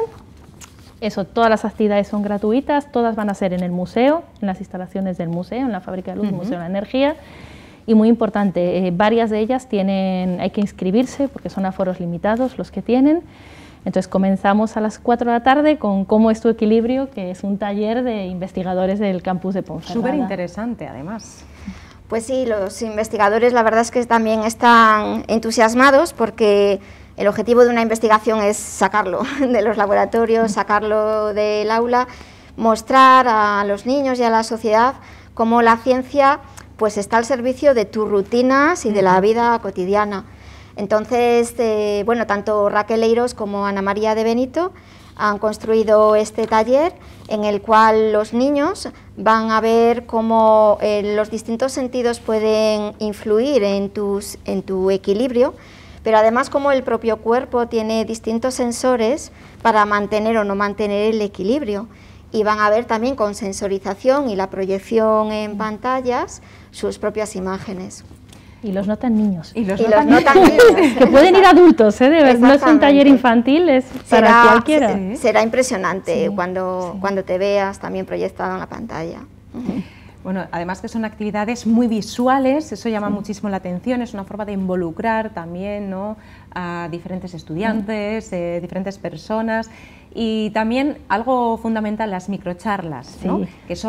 Todas las actividades son gratuitas, todas van a ser en el museo, en las instalaciones del museo, en la Fábrica de Luz, Museo de la Energía. Y muy importante, varias de ellas hay que inscribirse porque son aforos limitados los que tienen. Entonces comenzamos a las 4 de la tarde con Cómo es tu equilibrio, que es un taller de investigadores del campus de Ponferrada. Súper interesante, además. Pues sí, los investigadores la verdad es que también están entusiasmados porque el objetivo de una investigación es sacarlo de los laboratorios, sacarlo del aula, mostrar a los niños y a la sociedad cómo la ciencia pues está al servicio de tus rutinas y de la vida cotidiana. Entonces, bueno, tanto Raquel Eiros como Ana María de Benito han construido este taller en el cual los niños van a ver cómo los distintos sentidos pueden influir en tu equilibrio, pero además cómo el propio cuerpo tiene distintos sensores para mantener o no mantener el equilibrio. Y van a ver también con sensorización y la proyección en pantallas sus propias imágenes. Y los notan niños. Y los notan niños. Que pueden ir adultos, de verdad, no es un taller infantil, es para cualquiera. Será impresionante cuando te veas también proyectado en la pantalla. Bueno, además que son actividades muy visuales, eso llama muchísimo la atención, es una forma de involucrar también, ¿no?, a diferentes estudiantes, diferentes personas, y también algo fundamental, las microcharlas, ¿no?, que son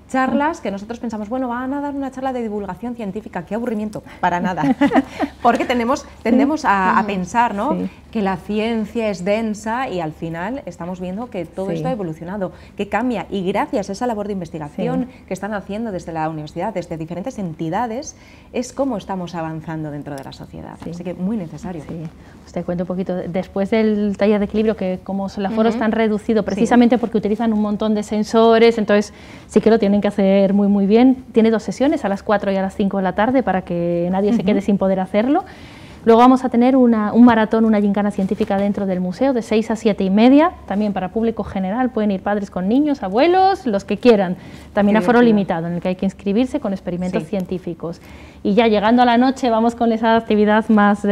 charlas que nosotros pensamos, bueno, van a dar una charla de divulgación científica, qué aburrimiento, para nada, porque tendemos a pensar, ¿no?, que la ciencia es densa y al final estamos viendo que todo esto ha evolucionado, que cambia, y gracias a esa labor de investigación que están haciendo desde la universidad, desde diferentes entidades, es como estamos avanzando dentro de la sociedad, así que muy necesario. Pues te cuento un poquito, después del taller de equilibrio, que como el aforo es tan reducido, precisamente porque utilizan un montón de sensores, entonces sí que lo tienen que hacer muy muy bien. Tiene 2 sesiones, a las 4 y a las 5 de la tarde, para que nadie se quede sin poder hacerlo. Luego vamos a tener un maratón, una gincana científica dentro del museo, de 6 a 7 y media, también para público general, pueden ir padres con niños, abuelos, los que quieran. También aforo limitado, en el que hay que inscribirse con experimentos científicos. Y ya llegando a la noche vamos con esa actividad más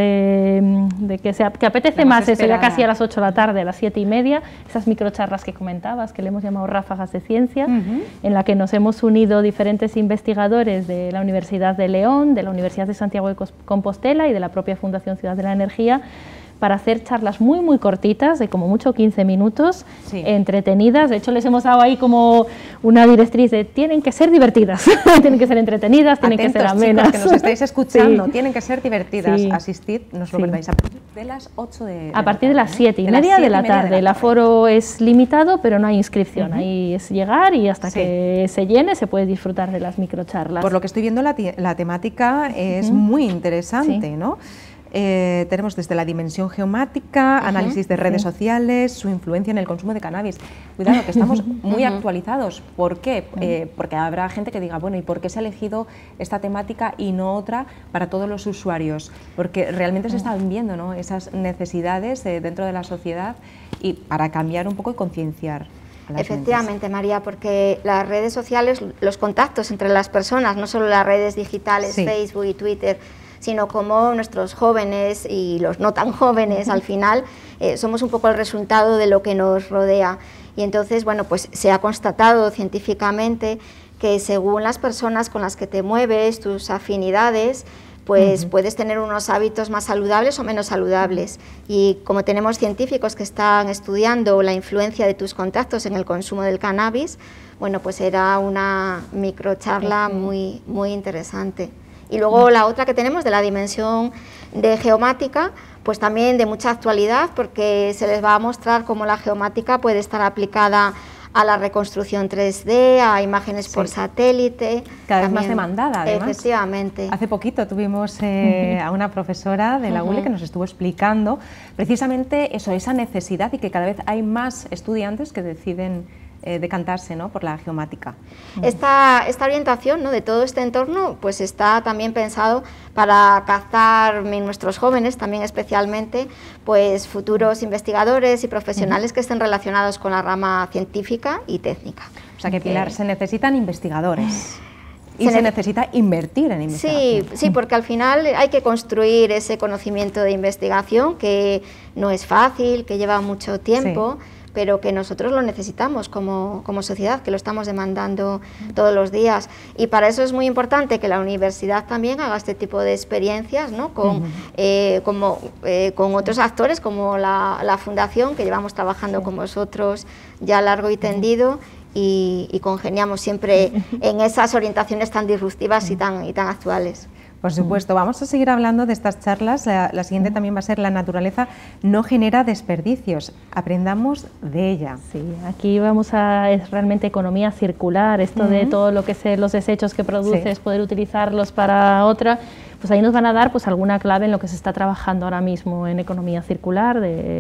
que apetece más eso, ya casi a las 8 de la tarde, a las 7 y media, esas microcharlas que comentabas, que le hemos llamado ráfagas de ciencia, en la que nos hemos unido diferentes investigadores de la Universidad de León, de la Universidad de Santiago de Compostela y de la propia Fundación Ciudad de la Energía, para hacer charlas muy muy cortitas, de como mucho 15 minutos, entretenidas. De hecho, les hemos dado ahí como una directriz de tienen que ser divertidas, tienen que ser entretenidas, tienen que ser amenas. Chicos, que nos estáis escuchando, tienen que ser divertidas. Asistid, nos lo perdáis, a partir de las 8 de a partir de las 7 y media de la tarde. El aforo es limitado, pero no hay inscripción. Ahí es llegar y hasta que se llene se puede disfrutar de las microcharlas. Por lo que estoy viendo, la temática es muy interesante, ¿no? Tenemos desde la dimensión geomática, análisis de redes sociales, su influencia en el consumo de cannabis. Cuidado, que estamos muy actualizados. ¿Por qué? Porque habrá gente que diga, bueno, ¿y por qué se ha elegido esta temática y no otra para todos los usuarios? Porque realmente se están viendo, ¿no?, esas necesidades dentro de la sociedad, y para cambiar un poco y concienciar. Efectivamente, María, porque las redes sociales, los contactos entre las personas, no solo las redes digitales, Facebook y Twitter, sino como nuestros jóvenes y los no tan jóvenes, al final, somos un poco el resultado de lo que nos rodea. Y entonces, bueno, pues se ha constatado científicamente que según las personas con las que te mueves, tus afinidades, pues puedes tener unos hábitos más saludables o menos saludables. Y como tenemos científicos que están estudiando la influencia de tus contactos en el consumo del cannabis, bueno, pues era una microcharla muy, muy interesante. Y luego la otra que tenemos, de la dimensión de geomática, pues también de mucha actualidad, porque se les va a mostrar cómo la geomática puede estar aplicada a la reconstrucción 3D, a imágenes por satélite. Cada vez más demandada, además. Efectivamente. Hace poquito tuvimos a una profesora de la ULE que nos estuvo explicando precisamente eso, esa necesidad, y que cada vez hay más estudiantes que deciden decantarse, ¿no?, por la geomática. Esta orientación, ¿no?, de todo este entorno, pues está también pensado para captar en nuestros jóvenes, también especialmente, pues futuros investigadores y profesionales que estén relacionados con la rama científica y técnica. O sea que, Pilar, se necesitan investigadores. Y se necesita invertir en investigación. Sí, porque al final hay que construir ese conocimiento de investigación, que no es fácil, que lleva mucho tiempo, pero que nosotros lo necesitamos como sociedad, que lo estamos demandando todos los días. Y para eso es muy importante que la universidad también haga este tipo de experiencias, ¿no?, con otros actores, como la Fundación, que llevamos trabajando con vosotros ya largo y tendido, y congeniamos siempre en esas orientaciones tan disruptivas y tan actuales. Por supuesto, vamos a seguir hablando de estas charlas. La siguiente también va a ser: la naturaleza no genera desperdicios, aprendamos de ella. Sí, aquí es realmente economía circular, esto de todo lo que los desechos que produces, poder utilizarlos para otra. Pues ahí nos van a dar pues alguna clave en lo que se está trabajando ahora mismo en economía circular,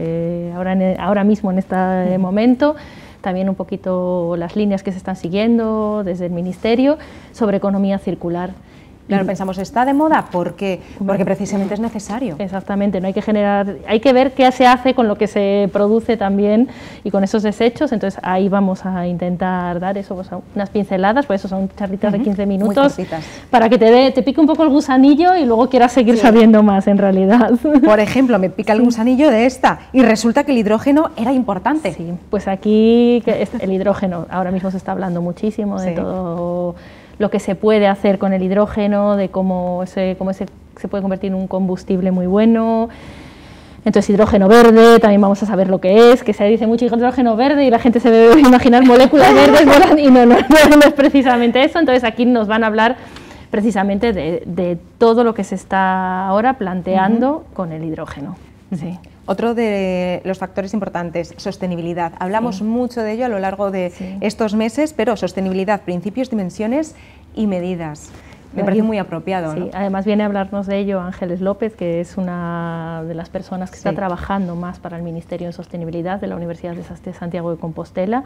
ahora mismo en este momento. También un poquito las líneas que se están siguiendo desde el Ministerio sobre economía circular. Claro, pensamos, ¿está de moda? ¿Por qué? Porque precisamente es necesario. Exactamente, no hay que hay que ver qué se hace con lo que se produce también y con esos desechos. Entonces ahí vamos a intentar dar eso, pues, unas pinceladas, pues eso son charlitas de 15 minutos para que te pique un poco el gusanillo y luego quieras seguir sabiendo más en realidad. Por ejemplo, me pica el gusanillo de esta y resulta que el hidrógeno era importante. Sí, pues aquí el hidrógeno, ahora mismo se está hablando muchísimo de todo lo que se puede hacer con el hidrógeno, de cómo se puede convertir en un combustible muy bueno. Entonces, hidrógeno verde, también vamos a saber lo que es, que se dice mucho hidrógeno verde y la gente se debe imaginar moléculas verdes y no es precisamente eso. Entonces, aquí nos van a hablar precisamente de todo lo que se está ahora planteando con el hidrógeno. Sí. Otro de los factores importantes, sostenibilidad. Hablamos mucho de ello a lo largo de estos meses, pero sostenibilidad, principios, dimensiones y medidas. Me parece muy apropiado, ¿no? Sí, además viene a hablarnos de ello Ángeles López, que es una de las personas que está trabajando más para el Ministerio en Sostenibilidad de la Universidad de Santiago de Compostela.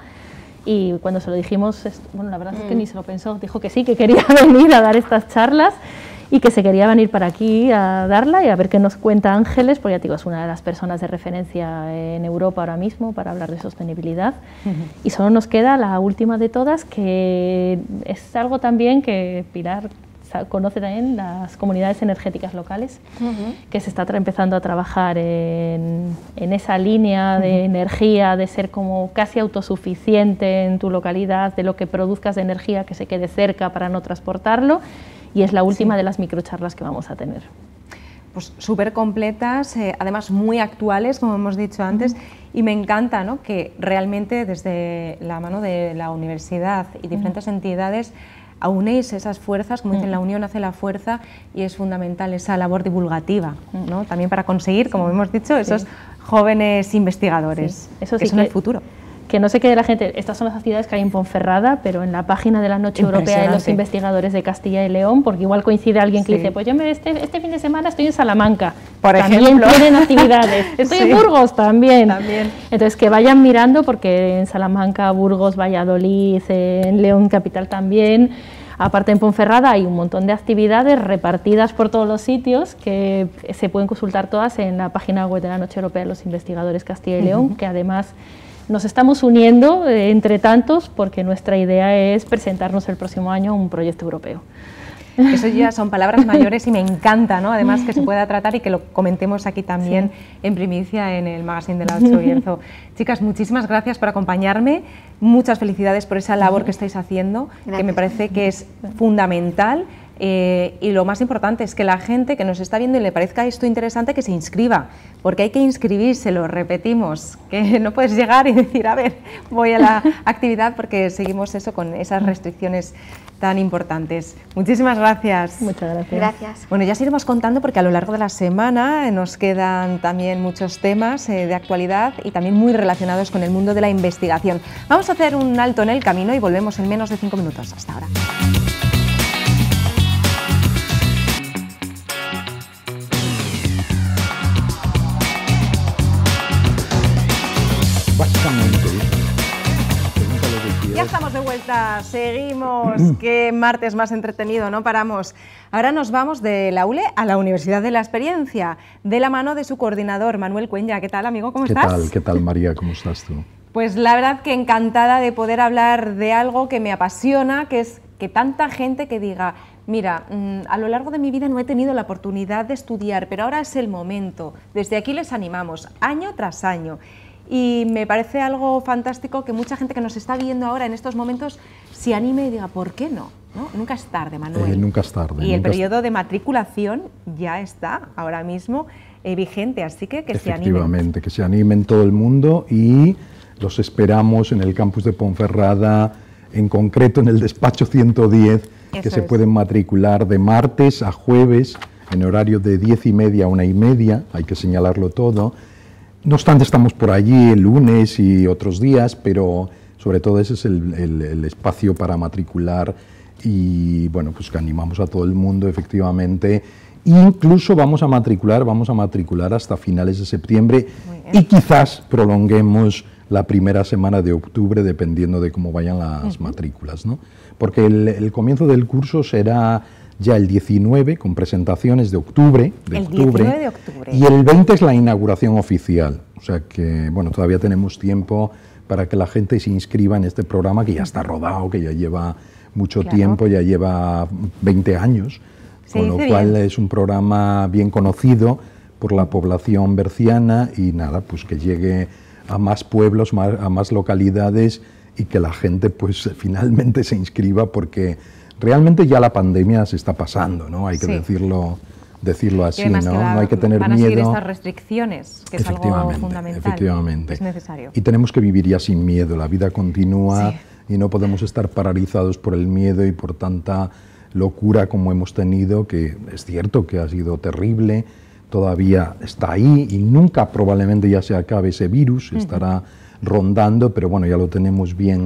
Y cuando se lo dijimos, bueno, la verdad es que ni se lo pensó, dijo que sí, que quería venir a dar estas charlas y que se quería venir para aquí a darla y a ver qué nos cuenta Ángeles, porque ya te digo, es una de las personas de referencia en Europa ahora mismo para hablar de sostenibilidad. Y solo nos queda la última de todas, que es algo también que Pilar conoce también, las comunidades energéticas locales, que se está empezando a trabajar en esa línea de energía, de ser como casi autosuficiente en tu localidad, de lo que produzcas de energía que se quede cerca para no transportarlo, y es la última de las microcharlas que vamos a tener. Pues súper completas, además muy actuales, como hemos dicho antes, y me encanta, ¿no?, que realmente desde la mano de la universidad y diferentes entidades aunéis esas fuerzas, como dicen, la unión hace la fuerza, y es fundamental esa labor divulgativa, ¿no?, también para conseguir, como hemos dicho, esos jóvenes investigadores, eso sí, que son el futuro. Que no se quede la gente, estas son las actividades que hay en Ponferrada, pero en la página de la Noche Europea de los Investigadores de Castilla y León, porque igual coincide alguien que dice, pues yo este fin de semana estoy en Salamanca, por ejemplo, también tienen actividades, estoy en Burgos también. Entonces que vayan mirando, porque en Salamanca, Burgos, Valladolid, en León capital también, aparte en Ponferrada hay un montón de actividades repartidas por todos los sitios que se pueden consultar todas en la página web de la Noche Europea de los Investigadores Castilla y León, que además nos estamos uniendo entre tantos porque nuestra idea es presentarnos el próximo año un proyecto europeo. Eso ya son palabras mayores y me encanta, ¿no?, además que se pueda tratar y que lo comentemos aquí también en primicia en el magazine de la 8 Bierzo. Chicas, muchísimas gracias por acompañarme, muchas felicidades por esa labor que estáis haciendo, que me parece que es fundamental. Y lo más importante es que la gente que nos está viendo y le parezca esto interesante, que se inscriba, porque hay que inscribirse, lo repetimos, que no puedes llegar y decir, a ver, voy a la actividad, porque seguimos eso con esas restricciones tan importantes. Muchísimas gracias. Muchas gracias. Gracias. Bueno, ya os iremos contando, porque a lo largo de la semana nos quedan también muchos temas de actualidad y también muy relacionados con el mundo de la investigación. Vamos a hacer un alto en el camino y volvemos en menos de 5 minutos. Hasta ahora. Ya estamos de vuelta, seguimos, qué martes más entretenido, no paramos. Ahora nos vamos del aule a la Universidad de la Experiencia, de la mano de su coordinador, Manuel Cuenya. ¿Qué tal, amigo? ¿Cómo estás? ¿Qué tal, María? ¿Cómo estás tú? Pues la verdad que encantada de poder hablar de algo que me apasiona, que es que tanta gente que diga, mira, a lo largo de mi vida no he tenido la oportunidad de estudiar, pero ahora es el momento. Desde aquí les animamos, año tras año. Y me parece algo fantástico que mucha gente que nos está viendo ahora en estos momentos se anime y diga, ¿por qué no? ¿No? Nunca es tarde, Manuel. Nunca es tarde. Y el periodo de matriculación ya está ahora mismo vigente, así que se animen. Efectivamente, que se animen todo el mundo, y los esperamos en el campus de Ponferrada, en concreto en el despacho 110, que se pueden matricular de martes a jueves en horario de 10:30 a 1:30, hay que señalarlo todo. No obstante, estamos por allí el lunes y otros días, pero sobre todo ese es el espacio para matricular, y bueno, pues que animamos a todo el mundo, efectivamente. Incluso vamos a matricular hasta finales de septiembre, y quizás prolonguemos la primera semana de octubre, dependiendo de cómo vayan las matrículas, ¿no? Porque el comienzo del curso será ya el 19, con presentaciones de octubre, 19 de octubre. Y el 20 es la inauguración oficial. O sea que, bueno, todavía tenemos tiempo para que la gente se inscriba en este programa, que ya está rodado, que ya lleva mucho tiempo, ya lleva 20 años, con lo cual es un programa bien conocido por la población berciana, y nada, pues que llegue a más pueblos, a más localidades, y que la gente pues finalmente se inscriba, porque realmente ya la pandemia se está pasando, ¿no? Hay que decirlo decirlo así, ¿no? No hay que tener van a miedo. seguir estas restricciones, que es algo fundamental. Efectivamente. Es necesario. Y tenemos que vivir ya sin miedo, la vida continúa y no podemos estar paralizados por el miedo y por tanta locura como hemos tenido, que es cierto que ha sido terrible, todavía está ahí y nunca probablemente ya se acabe ese virus, estará rondando, pero bueno, ya lo tenemos bien,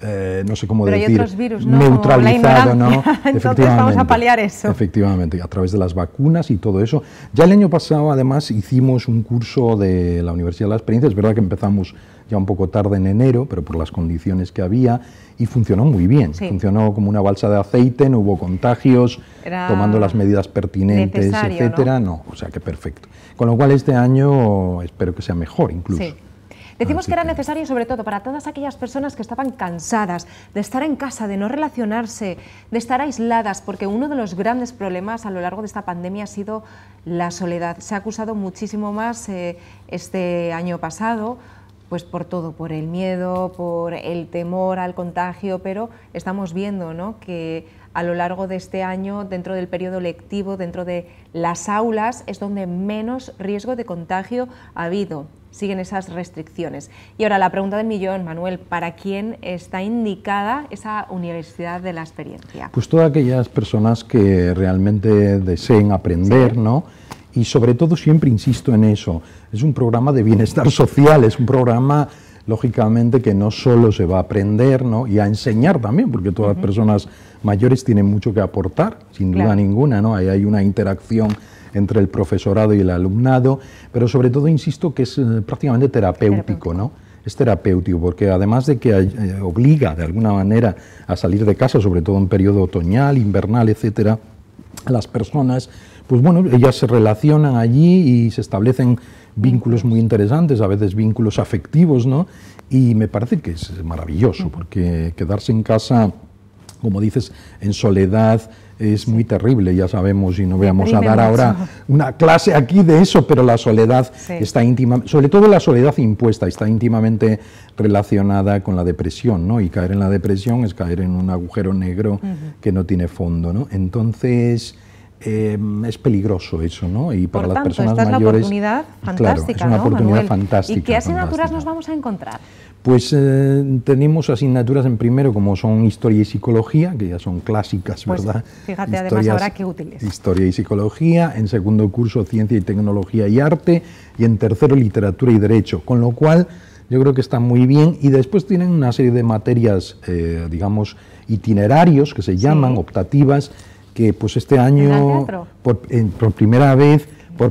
no sé cómo decir, hay otros virus, ¿no? neutralizado, ¿no? Entonces vamos a paliar eso. Efectivamente, a través de las vacunas y todo eso. Ya el año pasado, además, hicimos un curso de la Universidad de la Experiencia, es verdad que empezamos ya un poco tarde en enero, pero por las condiciones que había, y funcionó muy bien, funcionó como una balsa de aceite, no hubo contagios, tomando las medidas pertinentes, etcétera, ¿no? O sea que perfecto. Con lo cual este año espero que sea mejor incluso. Sí. Decimos que era necesario sobre todo para todas aquellas personas que estaban cansadas de estar en casa, de no relacionarse, de estar aisladas, porque uno de los grandes problemas a lo largo de esta pandemia ha sido la soledad. Se ha acusado muchísimo más este año pasado, pues por todo, por el miedo, por el temor al contagio, pero estamos viendo, ¿no?, que a lo largo de este año, dentro del periodo lectivo, dentro de las aulas, es donde menos riesgo de contagio ha habido. Siguen esas restricciones. Y ahora la pregunta del millón, Manuel, ¿para quién está indicada esa Universidad de la Experiencia? Pues todas aquellas personas que realmente deseen aprender, ¿no? Y sobre todo siempre insisto en eso, es un programa de bienestar social, es un programa lógicamente que no solo se va a aprender, ¿no?, y a enseñar también, porque todas las personas mayores tienen mucho que aportar, sin duda ninguna, ¿no? Ahí hay una interacción entre el profesorado y el alumnado, pero sobre todo insisto que es prácticamente terapéutico, ¿no? Es terapéutico porque además de que obliga de alguna manera a salir de casa, sobre todo en periodo otoñal, invernal, etcétera, a las personas, pues bueno, ellas se relacionan allí y se establecen vínculos muy interesantes, a veces vínculos afectivos, ¿no? Y me parece que es maravilloso, porque quedarse en casa, como dices, en soledad, es muy terrible, ya sabemos, y no vamos a dar ahora una clase aquí de eso, pero la soledad está íntima, sobre todo la soledad impuesta, está íntimamente relacionada con la depresión, ¿no? Y caer en la depresión es caer en un agujero negro que no tiene fondo, ¿no? Entonces es peligroso eso, ¿no? Y para las personas mayores, esta es la oportunidad fantástica, claro, es una oportunidad fantástica. ¿Y qué asignaturas nos vamos a encontrar? Pues tenemos asignaturas en primero como son Historia y Psicología, que ya son clásicas, pues, ¿verdad? Fíjate, además ahora qué útiles. Historia y Psicología, en segundo curso Ciencia y Tecnología y Arte, y en tercero Literatura y Derecho, con lo cual yo creo que está muy bien, y después tienen una serie de materias, digamos, itinerarios, que se llaman optativas, que pues este año, por primera vez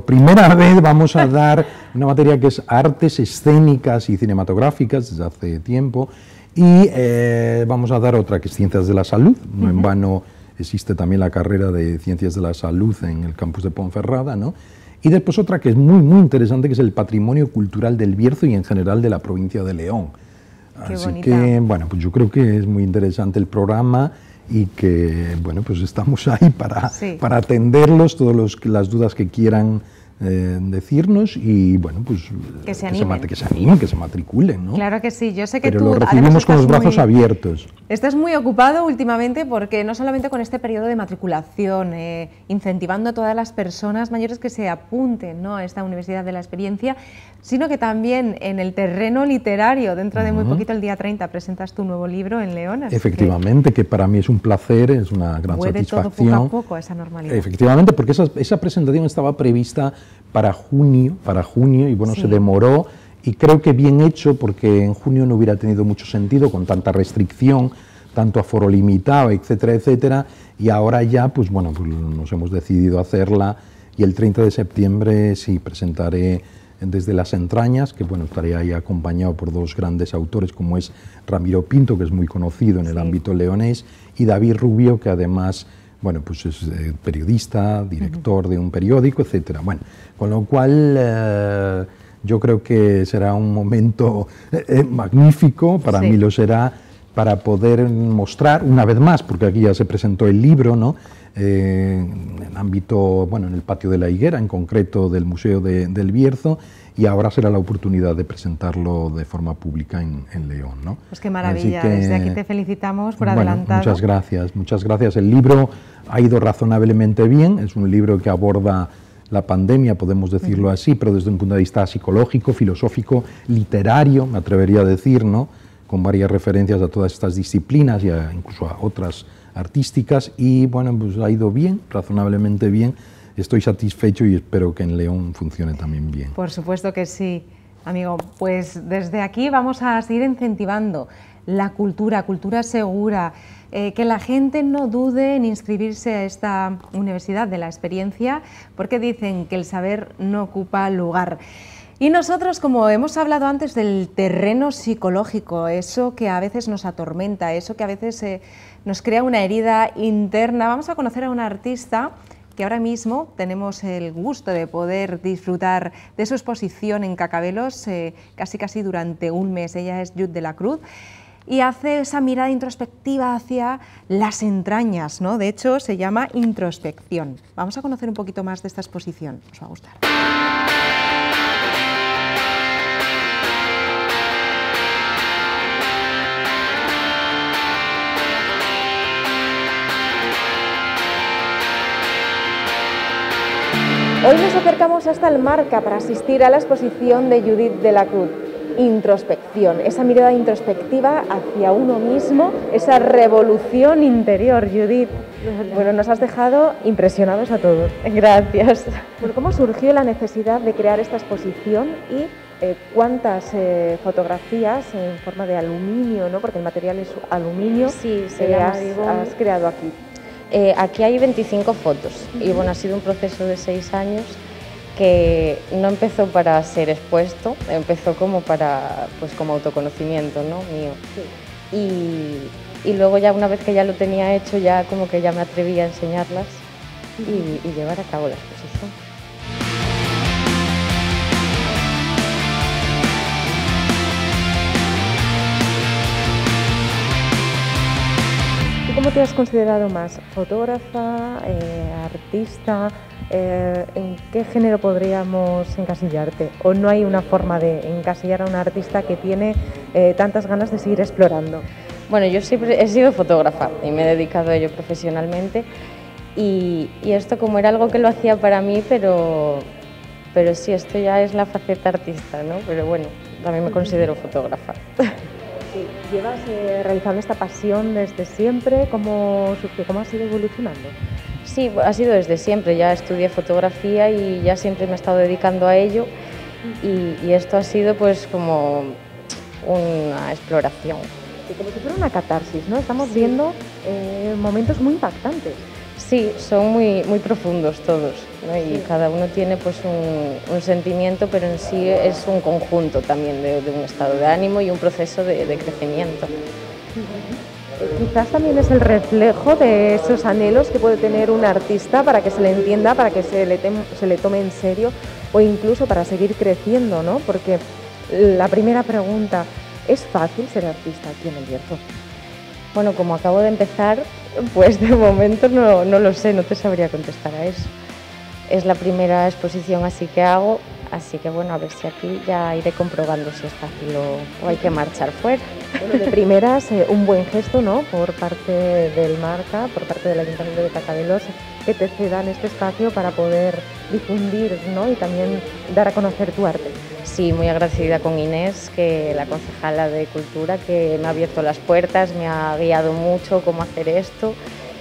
vamos a dar una materia que es Artes Escénicas y Cinematográficas, desde hace tiempo, y vamos a dar otra que es Ciencias de la Salud. No en vano existe también la carrera de Ciencias de la Salud en el campus de Ponferrada, ¿no? Y después otra que es muy, muy interesante, que es el Patrimonio Cultural del Bierzo y en general de la provincia de León. Así que, bueno, pues yo creo que es muy interesante el programa, y que, bueno, pues estamos ahí para atenderlos, todas las dudas que quieran decirnos, y bueno, pues que se animen, que se matriculen, ¿no? Claro que sí, yo sé que pero tú lo recibimos con los brazos abiertos. Estás muy ocupado últimamente, porque no solamente con este periodo de matriculación, incentivando a todas las personas mayores que se apunten, ¿no?, a esta Universidad de la Experiencia, sino que también en el terreno literario, dentro de muy poquito, el día 30, presentas tu nuevo libro en León. Efectivamente, que para mí es un placer, es una gran satisfacción. Todo poco a poco a esa normalidad. Efectivamente, porque esa presentación estaba prevista para junio, y bueno, se demoró, y creo que bien hecho, porque en junio no hubiera tenido mucho sentido con tanta restricción, tanto aforo limitado, etcétera, etcétera, y ahora ya, pues bueno, pues nos hemos decidido hacerla, y el 30 de septiembre sí presentaré Desde las entrañas, que bueno, estaré ahí acompañado por dos grandes autores, como es Ramiro Pinto, que es muy conocido en el ámbito leonés, y David Rubio, que además, bueno, pues es periodista, director de un periódico, etcétera. Bueno, con lo cual yo creo que será un momento magnífico, para mí lo será, para poder mostrar una vez más, porque aquí ya se presentó el libro, ¿no?, en ámbito, bueno, en el Patio de la Higuera, en concreto del Museo del Bierzo, y ahora será la oportunidad de presentarlo de forma pública en León, ¿no? Pues qué maravilla, desde aquí te felicitamos por adelantado. Muchas gracias, muchas gracias. El libro ha ido razonablemente bien, es un libro que aborda la pandemia, podemos decirlo así, pero desde un punto de vista psicológico, filosófico, literario, me atrevería a decir, ¿no?, con varias referencias a todas estas disciplinas y incluso a otras artísticas, y bueno, pues ha ido bien, razonablemente bien. Estoy satisfecho y espero que en León funcione también bien. Por supuesto que sí, amigo. Pues desde aquí vamos a seguir incentivando la cultura segura, que la gente no dude en inscribirse a esta Universidad de la Experiencia, porque dicen que el saber no ocupa lugar. Y nosotros, como hemos hablado antes del terreno psicológico, eso que a veces nos atormenta, eso que a veces nos crea una herida interna, vamos a conocer a una artista que ahora mismo tenemos el gusto de poder disfrutar de su exposición en Cacabelos casi durante un mes. Ella es Jud de la Cruz y hace esa mirada introspectiva hacia las entrañas, ¿no? De hecho, se llama Introspección. Vamos a conocer un poquito más de esta exposición, os va a gustar. Hoy nos acercamos hasta el Marca para asistir a la exposición de Judith de la Cruz, Introspección, esa mirada introspectiva hacia uno mismo, esa revolución interior, Judith. Bueno, nos has dejado impresionados a todos. Gracias. Bueno, ¿cómo surgió la necesidad de crear esta exposición y cuántas fotografías en forma de aluminio, ¿no?, porque el material es aluminio, sí, has creado aquí? Aquí hay 25 fotos y bueno, ha sido un proceso de 6 años que no empezó para ser expuesto, empezó como para, pues como autoconocimiento, ¿no?, mío. Sí. Y luego ya una vez que ya lo tenía hecho, ya como que ya me atreví a enseñarlas y llevar a cabo la exposición. ¿Cómo te has considerado más? ¿Fotógrafa, artista? ¿En qué género podríamos encasillarte? ¿O no hay una forma de encasillar a un artista que tiene tantas ganas de seguir explorando? Bueno, yo siempre he sido fotógrafa y me he dedicado a ello profesionalmente y esto como era algo que lo hacía para mí, pero sí, esto ya es la faceta artista, ¿no? Pero bueno, también me considero fotógrafa. Sí. ¿Llevas realizando esta pasión desde siempre? ¿Cómo surgió? ¿Cómo has ido evolucionando? Sí, ha sido desde siempre. Ya estudié fotografía y ya siempre me he estado dedicando a ello y esto ha sido pues como una exploración. Sí, como si fuera una catarsis, ¿no? Estamos viendo momentos muy impactantes. Sí, son muy profundos todos, ¿no? Y cada uno tiene pues un sentimiento, pero en sí es un conjunto también de un estado de ánimo y un proceso de crecimiento. Quizás también es el reflejo de esos anhelos que puede tener un artista para que se le entienda, para que se le tome en serio o incluso para seguir creciendo, ¿no? Porque la primera pregunta, ¿es fácil ser artista aquí en El Bierzo? Bueno, como acabo de empezar, pues de momento no lo sé, no te sabría contestar a eso. Es la primera exposición así que hago, así que bueno, a ver si aquí ya iré comprobando si es fácil o hay que marchar fuera. Bueno, de primeras, un buen gesto, ¿no?, por parte del Marca, por parte del Ayuntamiento de Cacabelos, que te cedan este espacio para poder difundir, ¿no?, y también dar a conocer tu arte. Sí, muy agradecida con Inés, que la concejala de Cultura, que me ha abierto las puertas, me ha guiado mucho cómo hacer esto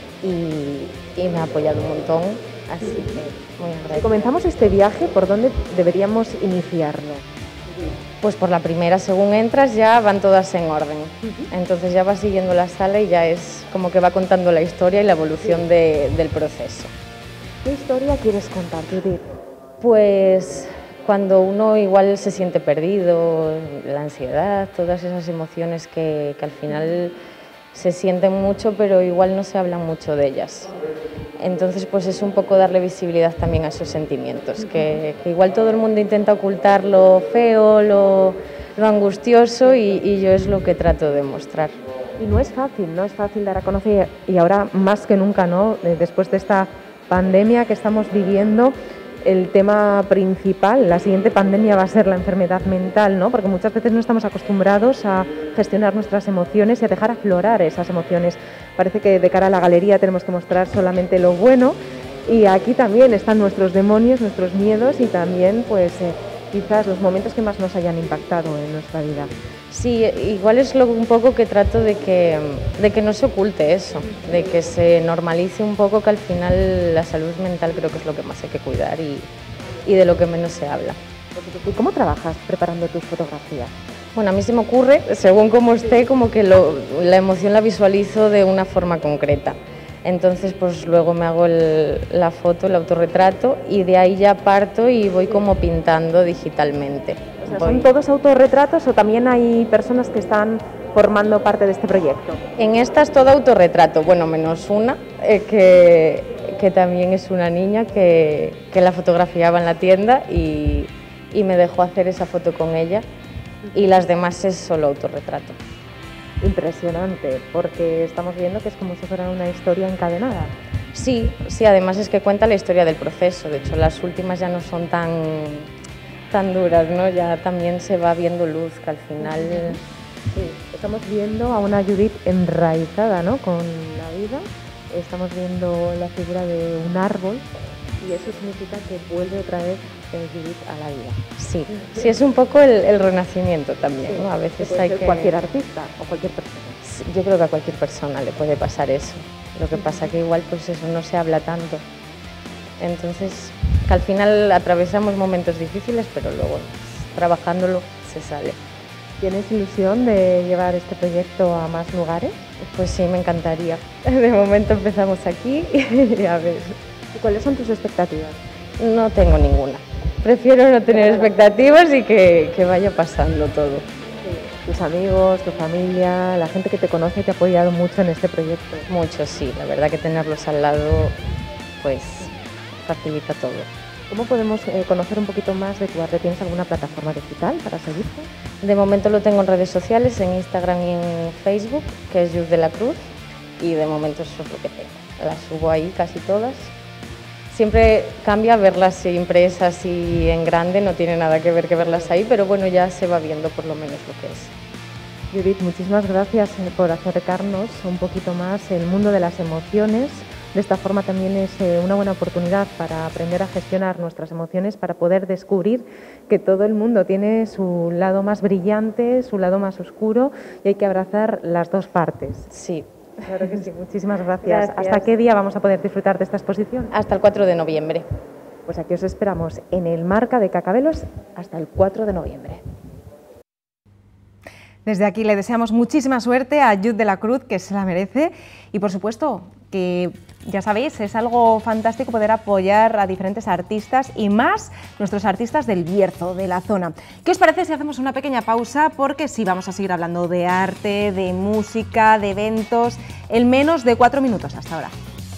y me ha apoyado un montón, así que muy agradecida. Si comenzamos este viaje, ¿por dónde deberíamos iniciarlo? Pues por la primera, según entras ya van todas en orden, entonces ya vas siguiendo la sala y ya es como que va contando la historia y la evolución del proceso. ¿Qué historia quieres contar, Judith? Pues cuando uno igual se siente perdido, la ansiedad, todas esas emociones que al final se sienten mucho pero igual no se habla mucho de ellas. Entonces pues es un poco darle visibilidad también a esos sentimientos, que igual todo el mundo intenta ocultar lo feo, lo angustioso y yo es lo que trato de mostrar. Y no es fácil dar a conocer y ahora más que nunca, ¿no?, después de esta pandemia que estamos viviendo, el tema principal, la siguiente pandemia va a ser la enfermedad mental, ¿no? Porque muchas veces no estamos acostumbrados a gestionar nuestras emociones y a dejar aflorar esas emociones. Parece que de cara a la galería tenemos que mostrar solamente lo bueno, y aquí también están nuestros demonios, nuestros miedos y también pues quizás los momentos que más nos hayan impactado en nuestra vida. Sí, igual es un poco que trato de que no se oculte eso, de que se normalice un poco, que al final la salud mental creo que es lo que más hay que cuidar y de lo que menos se habla. ¿Y cómo trabajas preparando tus fotografías? Bueno, a mí se me ocurre, según cómo esté, como que la emoción la visualizo de una forma concreta. Entonces pues luego me hago la foto, el autorretrato, y de ahí ya parto y voy como pintando digitalmente. O sea, ¿son todos autorretratos o también hay personas que están formando parte de este proyecto? En esta es todo autorretrato, bueno, menos una, que también es una niña que la fotografiaba en la tienda y me dejó hacer esa foto con ella, y las demás es solo autorretrato. Impresionante, porque estamos viendo que es como si fuera una historia encadenada. Sí, además es que cuenta la historia del proceso. De hecho, las últimas ya no son tan duras, ¿no? Ya también se va viendo luz, que al final... Sí, estamos viendo a una Judith enraizada, ¿no?, con la vida. Estamos viendo la figura de un árbol y eso significa que vuelve otra vez Judith a la vida. Sí, es un poco el renacimiento también, ¿no? A veces hay que... Cualquier artista o cualquier persona. Yo creo que a cualquier persona le puede pasar eso. Lo que pasa que igual pues eso no se habla tanto. Entonces, que al final atravesamos momentos difíciles, pero luego trabajándolo se sale. ¿Tienes ilusión de llevar este proyecto a más lugares? Pues sí, me encantaría. De momento empezamos aquí y a ver. ¿Y cuáles son tus expectativas? No tengo ninguna. Prefiero no tener expectativas y que vaya pasando todo. Tus amigos, tu familia, la gente que te conoce te ha apoyado mucho en este proyecto. Mucho, sí. La verdad que tenerlos al lado pues facilita todo. ¿Cómo podemos conocer un poquito más de tu arte? ¿Tienes alguna plataforma digital para seguirte? De momento lo tengo en redes sociales, en Instagram y en Facebook, que es Judith de la Cruz, y de momento eso es lo que tengo. Las subo ahí casi todas. Siempre cambia verlas impresas y en grande, no tiene nada que verlas ahí, pero bueno, ya se va viendo por lo menos lo que es. Judith, muchísimas gracias por acercarnos un poquito más el mundo de las emociones. De esta forma también es una buena oportunidad para aprender a gestionar nuestras emociones, para poder descubrir que todo el mundo tiene su lado más brillante, su lado más oscuro, y hay que abrazar las dos partes. Sí. Claro que sí, muchísimas gracias. ¿Hasta qué día vamos a poder disfrutar de esta exposición? Hasta el 4 de noviembre. Pues aquí os esperamos en el Marca de Cacabelos hasta el 4 de noviembre. Desde aquí le deseamos muchísima suerte a Judith de la Cruz, que se la merece, y por supuesto que ya sabéis, es algo fantástico poder apoyar a diferentes artistas y más nuestros artistas del Bierzo, de la zona. ¿Qué os parece si hacemos una pequeña pausa? Porque sí, vamos a seguir hablando de arte, de música, de eventos, en menos de 4 minutos hasta ahora.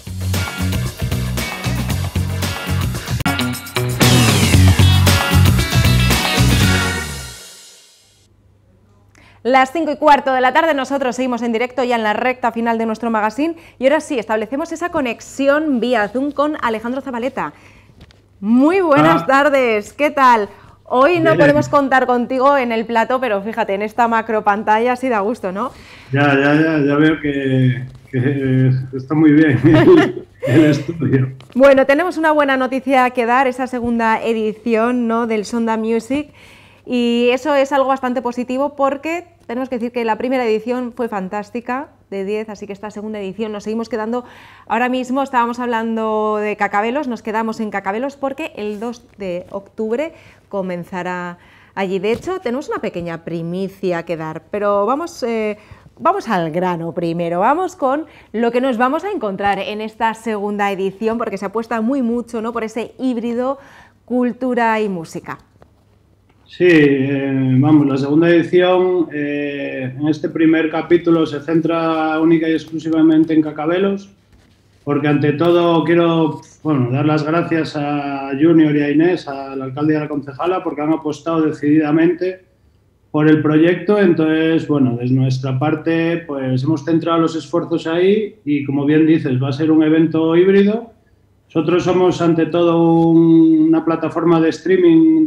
Las 5:15 de la tarde, nosotros seguimos en directo ya en la recta final de nuestro magazine y ahora sí, establecemos esa conexión vía Zoom con Alejandro Zabaleta. Muy buenas tardes, ¿qué tal? Hoy no podemos contar contigo en el plató, pero fíjate, en esta macro pantalla sí da gusto, ¿no? Ya veo que está muy bien el estudio. Bueno, tenemos una buena noticia que dar, esa segunda edición, ¿no?, del Sonda Music. Y eso es algo bastante positivo porque tenemos que decir que la primera edición fue fantástica, de 10, así que esta segunda edición nos seguimos quedando. Ahora mismo estábamos hablando de Cacabelos, nos quedamos en Cacabelos porque el 2 de octubre comenzará allí. De hecho, tenemos una pequeña primicia que dar, pero vamos al grano primero, vamos con lo que nos vamos a encontrar en esta segunda edición porque se apuesta mucho, ¿no?, por ese híbrido cultura y música. Sí, la segunda edición, en este primer capítulo se centra única y exclusivamente en Cacabelos, porque ante todo quiero dar las gracias a Junior y a Inés, al alcalde y a la concejala, porque han apostado decididamente por el proyecto. Entonces, desde nuestra parte, pues hemos centrado los esfuerzos ahí y, como bien dices, va a ser un evento híbrido. Nosotros somos ante todo una plataforma de streaming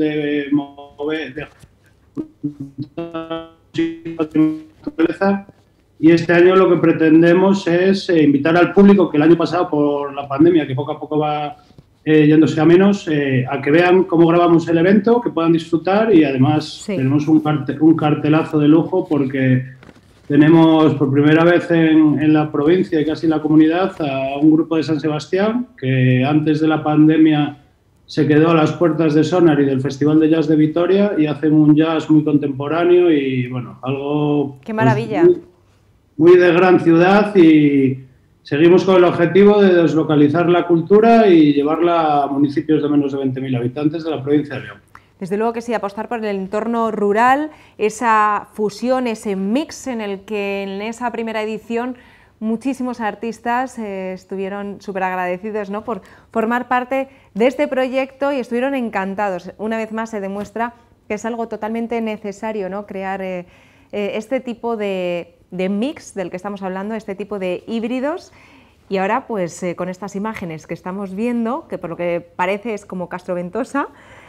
y este año lo que pretendemos es invitar al público, que el año pasado por la pandemia, que poco a poco va yéndose a menos, a que vean cómo grabamos el evento, que puedan disfrutar, y además tenemos un cartelazo de lujo porque tenemos por primera vez en la provincia y casi en la comunidad a un grupo de San Sebastián que antes de la pandemia se quedó a las puertas de Sonar y del Festival de Jazz de Vitoria y hacen un jazz muy contemporáneo y bueno, algo... ¡Qué maravilla! Pues, muy de gran ciudad, y seguimos con el objetivo de deslocalizar la cultura y llevarla a municipios de menos de 20.000 habitantes de la provincia de León. Desde luego que sí, apostar por el entorno rural, esa fusión, ese mix en el que en esa primera edición muchísimos artistas estuvieron súper agradecidos, ¿no?, por formar parte de este proyecto y estuvieron encantados. Una vez más se demuestra que es algo totalmente necesario, ¿no?, crear este tipo de mix del que estamos hablando, este tipo de híbridos. Y ahora pues con estas imágenes que estamos viendo, que por lo que parece es como Castroventosa.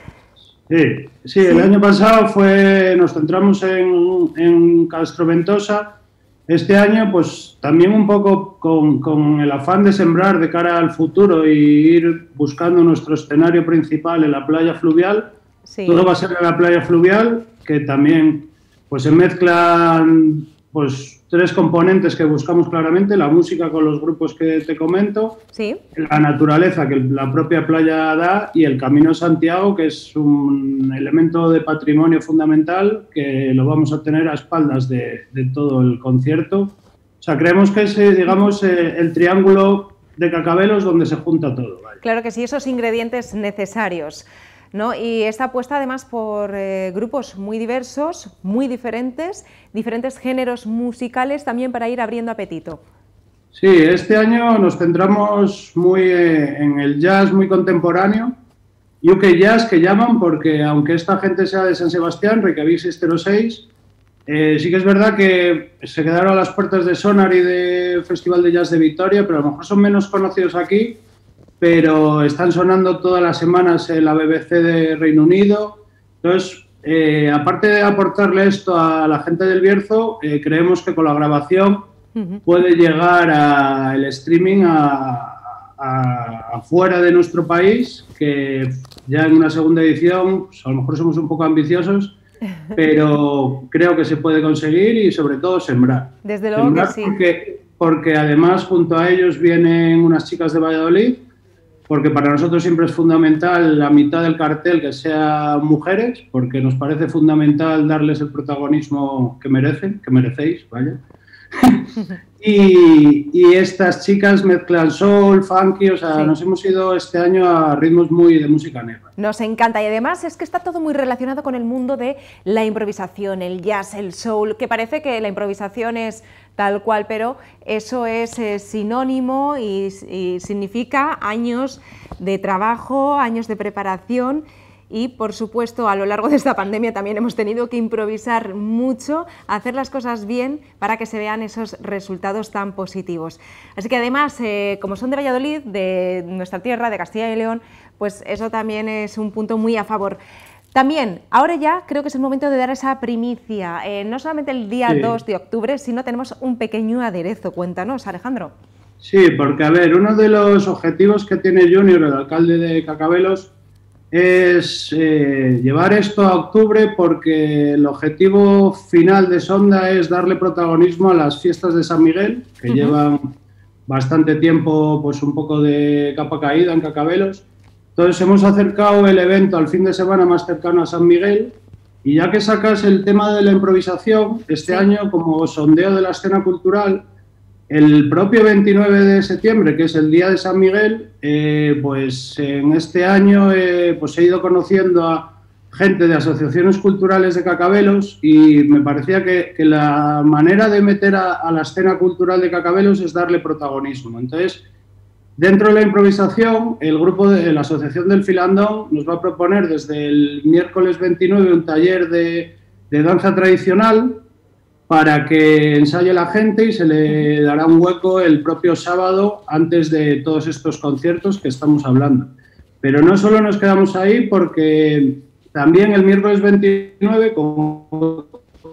Sí, el año pasado nos centramos en Castroventosa. Este año, pues también un poco con el afán de sembrar de cara al futuro y ir buscando nuestro escenario principal en la playa fluvial. Sí. Todo va a ser en la playa fluvial, que también pues se mezclan pues 3 componentes que buscamos claramente: la música con los grupos que te comento, sí, la naturaleza que la propia playa da y el Camino de Santiago, que es un elemento de patrimonio fundamental que lo vamos a tener a espaldas de todo el concierto. O sea, creemos que es, digamos, el triángulo de Cacabelos donde se junta todo. ¿Vale? Claro que sí, esos ingredientes necesarios, ¿no? Y esta apuesta además por grupos muy diversos, muy diferentes géneros musicales también para ir abriendo apetito. Sí, este año nos centramos muy en el jazz muy contemporáneo, UK Jazz que llaman, porque aunque esta gente sea de San Sebastián, Reykjavik 606, sí que es verdad que se quedaron a las puertas de Sonar y del Festival de Jazz de Vitoria, pero a lo mejor son menos conocidos aquí, pero están sonando todas las semanas en la BBC de Reino Unido. Entonces, aparte de aportarle esto a la gente del Bierzo, creemos que con la grabación puede llegar el streaming afuera de nuestro país, que ya en una segunda edición pues a lo mejor somos un poco ambiciosos, pero creo que se puede conseguir y sobre todo sembrar. Desde luego que sí. Porque además junto a ellos vienen unas chicas de Valladolid, porque para nosotros siempre es fundamental la mitad del cartel que sean mujeres, porque nos parece fundamental darles el protagonismo que merecen, que merecéis, vaya. y estas chicas mezclan soul, funky, o sea, sí, nos hemos ido este año a ritmos muy de música negra. Nos encanta, y además es que está todo muy relacionado con el mundo de la improvisación, el jazz, el soul, que parece que la improvisación es tal cual, pero eso es sinónimo y significa años de trabajo, años de preparación. Y, por supuesto, a lo largo de esta pandemia también hemos tenido que improvisar mucho, hacer las cosas bien para que se vean esos resultados tan positivos. Así que, además, como son de Valladolid, de nuestra tierra, de Castilla y León, pues eso también es un punto muy a favor. También, ahora ya creo que es el momento de dar esa primicia, no solamente el día 2 de octubre, sino tenemos un pequeño aderezo. Cuéntanos, Alejandro. Sí, porque, a ver, uno de los objetivos que tiene Junior, el alcalde de Cacabelos, es llevar esto a octubre, porque el objetivo final de Sonda es darle protagonismo a las fiestas de San Miguel, que llevan bastante tiempo pues un poco de capa caída en Cacabelos. Entonces hemos acercado el evento al fin de semana más cercano a San Miguel, y ya que sacas el tema de la improvisación, este año como sondeo de la escena cultural, el propio 29 de septiembre, que es el día de San Miguel, pues en este año pues he ido conociendo a gente de asociaciones culturales de Cacabelos, y me parecía que la manera de meter a la escena cultural de Cacabelos es darle protagonismo. Entonces, dentro de la improvisación, el grupo de la Asociación del Filandón nos va a proponer desde el miércoles 29 un taller de danza tradicional, para que ensaye la gente y se le dará un hueco el propio sábado antes de todos estos conciertos que estamos hablando. Pero no solo nos quedamos ahí, porque también el miércoles 29, como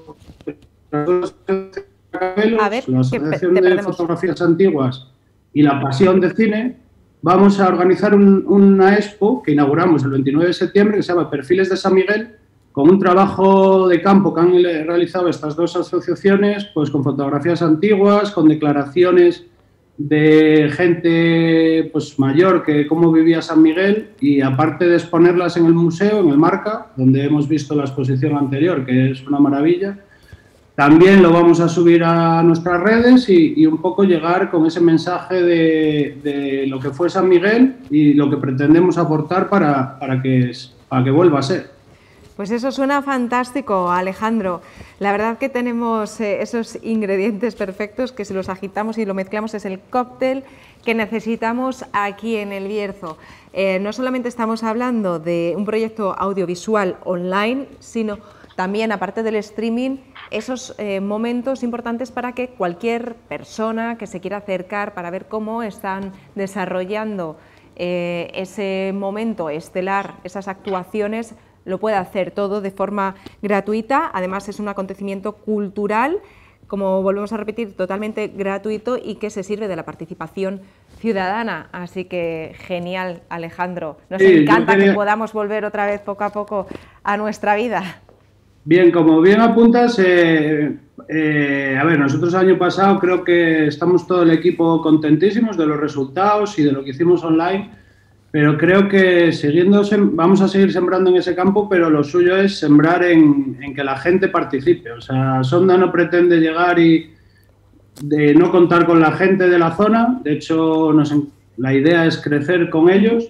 la Asociación de Fotografías Antiguas y la Pasión de Cine, vamos a organizar una expo que inauguramos el 29 de septiembre que se llama Perfiles de San Miguel, con un trabajo de campo que han realizado estas dos asociaciones, pues con fotografías antiguas, con declaraciones de gente pues mayor que cómo vivía San Miguel, y aparte de exponerlas en el museo, en el Marca, donde hemos visto la exposición anterior, que es una maravilla, también lo vamos a subir a nuestras redes y un poco llegar con ese mensaje de lo que fue San Miguel y lo que pretendemos aportar para que vuelva a ser. Pues eso suena fantástico, Alejandro. La verdad que tenemos esos ingredientes perfectos que si los agitamos y lo mezclamos es el cóctel que necesitamos aquí en El Bierzo. No solamente estamos hablando de un proyecto audiovisual online, sino también, aparte del streaming, esos momentos importantes para que cualquier persona que se quiera acercar para ver cómo están desarrollando ese momento estelar, esas actuaciones, lo puede hacer todo de forma gratuita. Además es un acontecimiento cultural, como volvemos a repetir, totalmente gratuito y que se sirve de la participación ciudadana. Así que genial, Alejandro. Nos encanta que podamos volver otra vez poco a poco a nuestra vida. Bien, como bien apuntas, a ver, nosotros el año pasado creo que estamos todo el equipo contentísimos de los resultados y de lo que hicimos online. Pero creo que vamos a seguir sembrando en ese campo, pero lo suyo es sembrar en que la gente participe. O sea, Sonda no pretende llegar y de no contar con la gente de la zona. De hecho, la idea es crecer con ellos.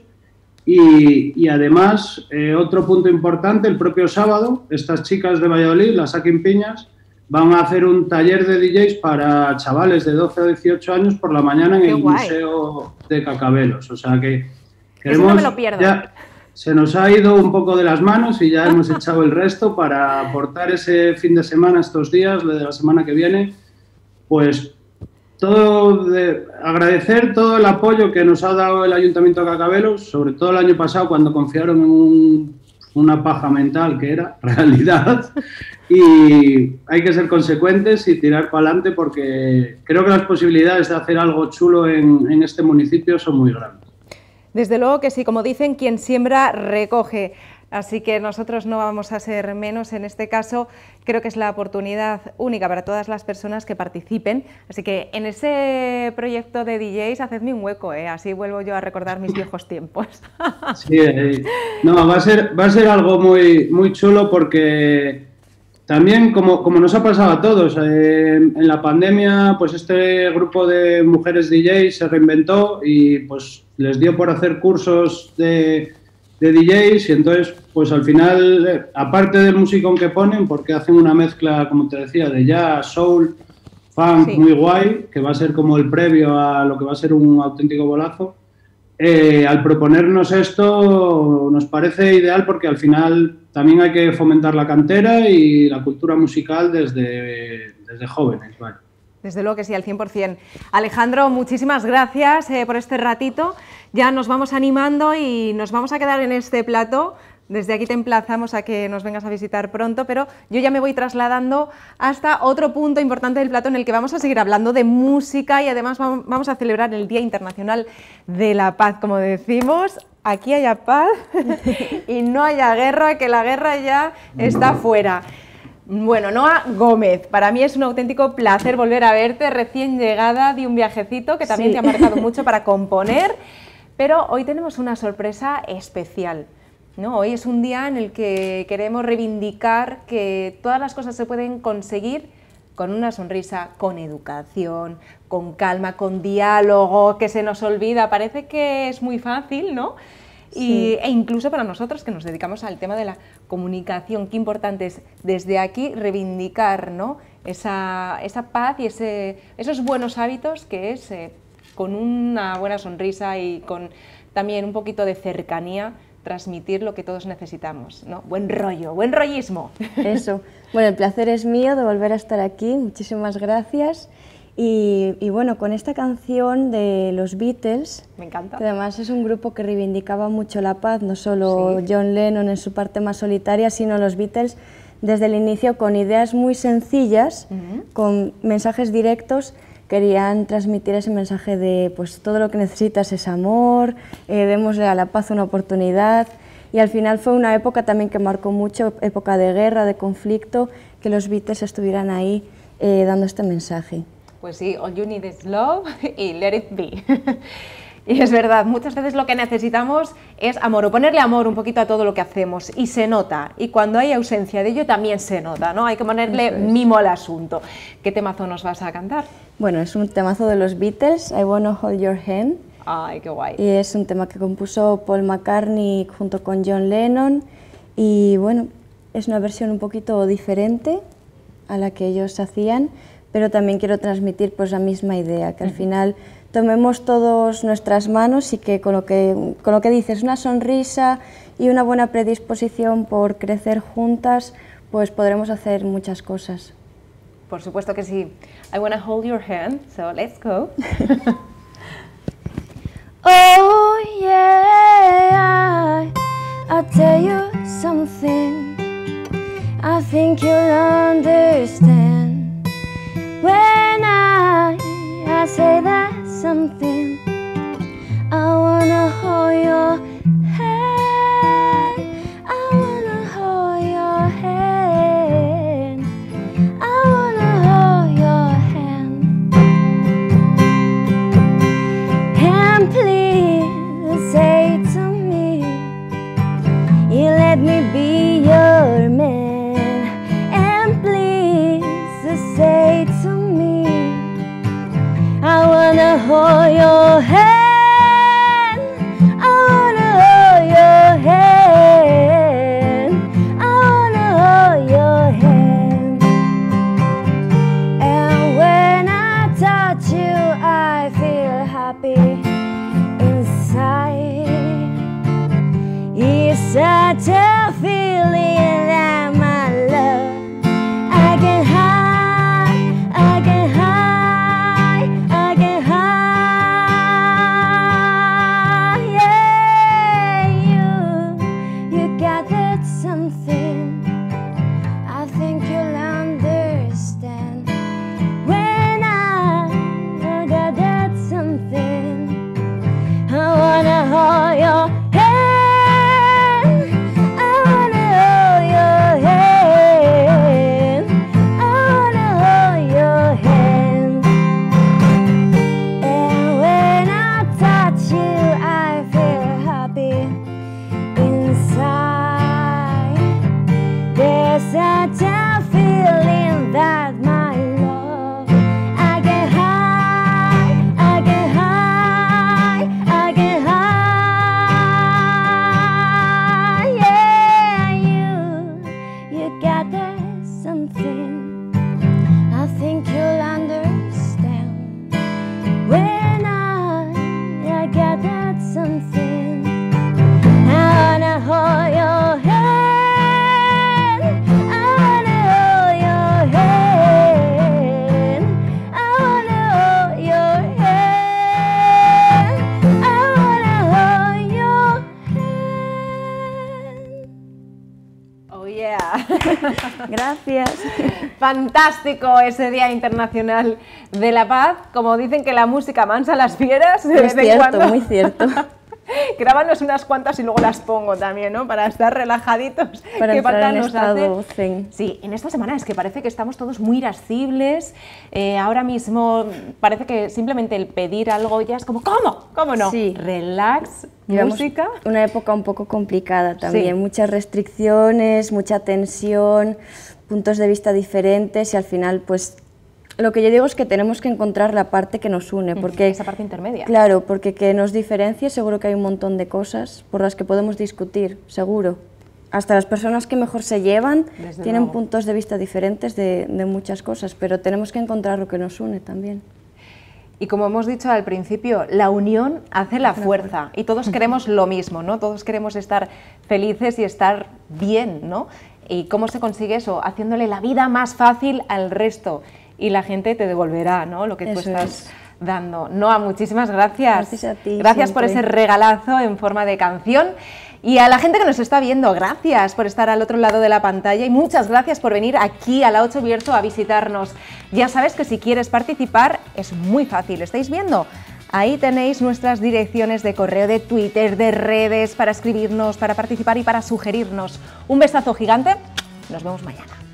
Y además, otro punto importante, el propio sábado, estas chicas de Valladolid, las Akin Piñas, van a hacer un taller de DJs para chavales de 12 a 18 años por la mañana en el Museo de Cacabelos. O sea que... Eso no me lo pierdo. Ya se nos ha ido un poco de las manos y ya hemos echado el resto para aportar ese fin de semana, estos días, de la semana que viene, pues agradecer todo el apoyo que nos ha dado el Ayuntamiento de Cacabelos, sobre todo el año pasado cuando confiaron en una paja mental que era realidad, y hay que ser consecuentes y tirar para adelante porque creo que las posibilidades de hacer algo chulo en este municipio son muy grandes. Desde luego que sí, como dicen, quien siembra recoge, así que nosotros no vamos a ser menos en este caso. Creo que es la oportunidad única para todas las personas que participen, así que en ese proyecto de DJs hacedme un hueco, así vuelvo yo a recordar mis viejos tiempos. Sí, no, va a ser algo muy, muy chulo porque también, como nos ha pasado a todos, en la pandemia, pues este grupo de mujeres DJs se reinventó y pues les dio por hacer cursos de DJs y entonces, pues al final, aparte del musicón que ponen, porque hacen una mezcla, como te decía, de jazz, soul, funk, sí, muy guay, que va a ser como el previo a lo que va a ser un auténtico bolazo. Al proponernos esto nos parece ideal porque al final también hay que fomentar la cantera y la cultura musical desde jóvenes. Vale. Desde luego que sí, al 100%. Alejandro, muchísimas gracias por este ratito. Ya nos vamos animando y nos vamos a quedar en este plató. Desde aquí te emplazamos a que nos vengas a visitar pronto, pero yo ya me voy trasladando hasta otro punto importante del plató en el que vamos a seguir hablando de música y además vamos a celebrar el Día Internacional de la Paz, como decimos. Aquí haya paz y no haya guerra, que la guerra ya está fuera. Bueno, Noa Gómez, para mí es un auténtico placer volver a verte, recién llegada de un viajecito que también te ha marcado mucho para componer, pero hoy tenemos una sorpresa especial, ¿no? Hoy es un día en el que queremos reivindicar que todas las cosas se pueden conseguir con una sonrisa, con educación, con calma, con diálogo, que se nos olvida, parece que es muy fácil, ¿no? Sí. E incluso para nosotros que nos dedicamos al tema de la comunicación, qué importante es desde aquí reivindicar, ¿no? esa paz y esos buenos hábitos que es con una buena sonrisa y con también un poquito de cercanía transmitir lo que todos necesitamos, ¿no? Buen rollo, buen rollismo. Eso. Bueno, el placer es mío de volver a estar aquí, muchísimas gracias. Y bueno, con esta canción de los Beatles, me encanta, que además es un grupo que reivindicaba mucho la paz, no solo John Lennon en su parte más solitaria, sino los Beatles desde el inicio con ideas muy sencillas, con mensajes directos, querían transmitir ese mensaje de pues todo lo que necesitas es amor, démosle a la paz una oportunidad, y al final fue una época también que marcó mucho, época de guerra, de conflicto, que los Beatles estuvieran ahí dando este mensaje. Pues sí, all you need is love y let it be. Y es verdad, muchas veces lo que necesitamos es amor, o ponerle amor un poquito a todo lo que hacemos, y se nota, y cuando hay ausencia de ello también se nota, ¿no? Hay que ponerle mimo al asunto. ¿Qué temazo nos vas a cantar? Bueno, es un temazo de los Beatles, I Wanna Hold Your Hand. Ay, qué guay. Y es un tema que compuso Paul McCartney junto con John Lennon, y bueno, es una versión un poquito diferente a la que ellos hacían, pero también quiero transmitir pues la misma idea, que al final tomemos todos nuestras manos y que con lo que dices, una sonrisa y una buena predisposición por crecer juntas, pues podremos hacer muchas cosas. Por supuesto que sí. I wanna hold your hand, so let's go. Oh yeah, I'll tell you something, I think you'll understand. When I say that something, I wanna hold your hand, I wanna hold your hand, I wanna hold your hand. And please say to me, you let me be your man. And please say to me, I wanna hold your hand, I wanna hold your hand, I wanna hold your hand. And when I touch you, I feel happy inside. It's such a feeling that my love I can hide, I can hide, I can hide. Yeah, you got that something, I think you'll understand. When I got that something, I wanna hold your hand, I wanna hold your hand, I wanna hold your hand. And when I touch you, I feel happy inside. There's such a feeling that my love I can hide, I can hide, I can hide. Yeah, you got that something, I think you'll understand. When I got that something, I wanna hold your hand, I wanna hold your hand, I wanna hold your hand, I wanna hold your hand. Oh yeah. Gracias. Fantástico ese Día Internacional de la Paz. Como dicen que la música mansa las fieras, de vez en cuando. Muy cierto. Grábanos unas cuantas y luego las pongo también, ¿no? Para estar relajaditos. Para ¿Qué entrar falta en nos estado hace? zen. Sí, en esta semana es que parece que estamos todos muy irascibles. Ahora mismo parece que simplemente el pedir algo ya es como, ¿cómo? ¿Cómo no? Sí. Relax, Llevamos música. una época un poco complicada también, Sí. muchas restricciones, mucha tensión, puntos de vista diferentes, y al final pues lo que yo digo es que tenemos que encontrar la parte que nos une, porque esa parte intermedia. Claro, porque que nos diferencie seguro que hay un montón de cosas por las que podemos discutir, seguro. Hasta las personas que mejor se llevan Desde tienen luego. puntos de vista diferentes de muchas cosas, pero tenemos que encontrar lo que nos une también. Y como hemos dicho al principio, la unión hace la fuerza y todos queremos lo mismo, ¿no? Todos queremos estar felices y estar bien, ¿no? ¿Y cómo se consigue eso? Haciéndole la vida más fácil al resto y la gente te devolverá, ¿no? Lo que tú estás dando. Noa, muchísimas gracias. Gracias a ti. Gracias por ese regalazo en forma de canción. Y a la gente que nos está viendo, gracias por estar al otro lado de la pantalla y muchas gracias por venir aquí a la 8 Bierzo a visitarnos. Ya sabes que si quieres participar es muy fácil, ¿estáis viendo? Ahí tenéis nuestras direcciones de correo, de Twitter, de redes, para escribirnos, para participar y para sugerirnos. Un besazo gigante, nos vemos mañana.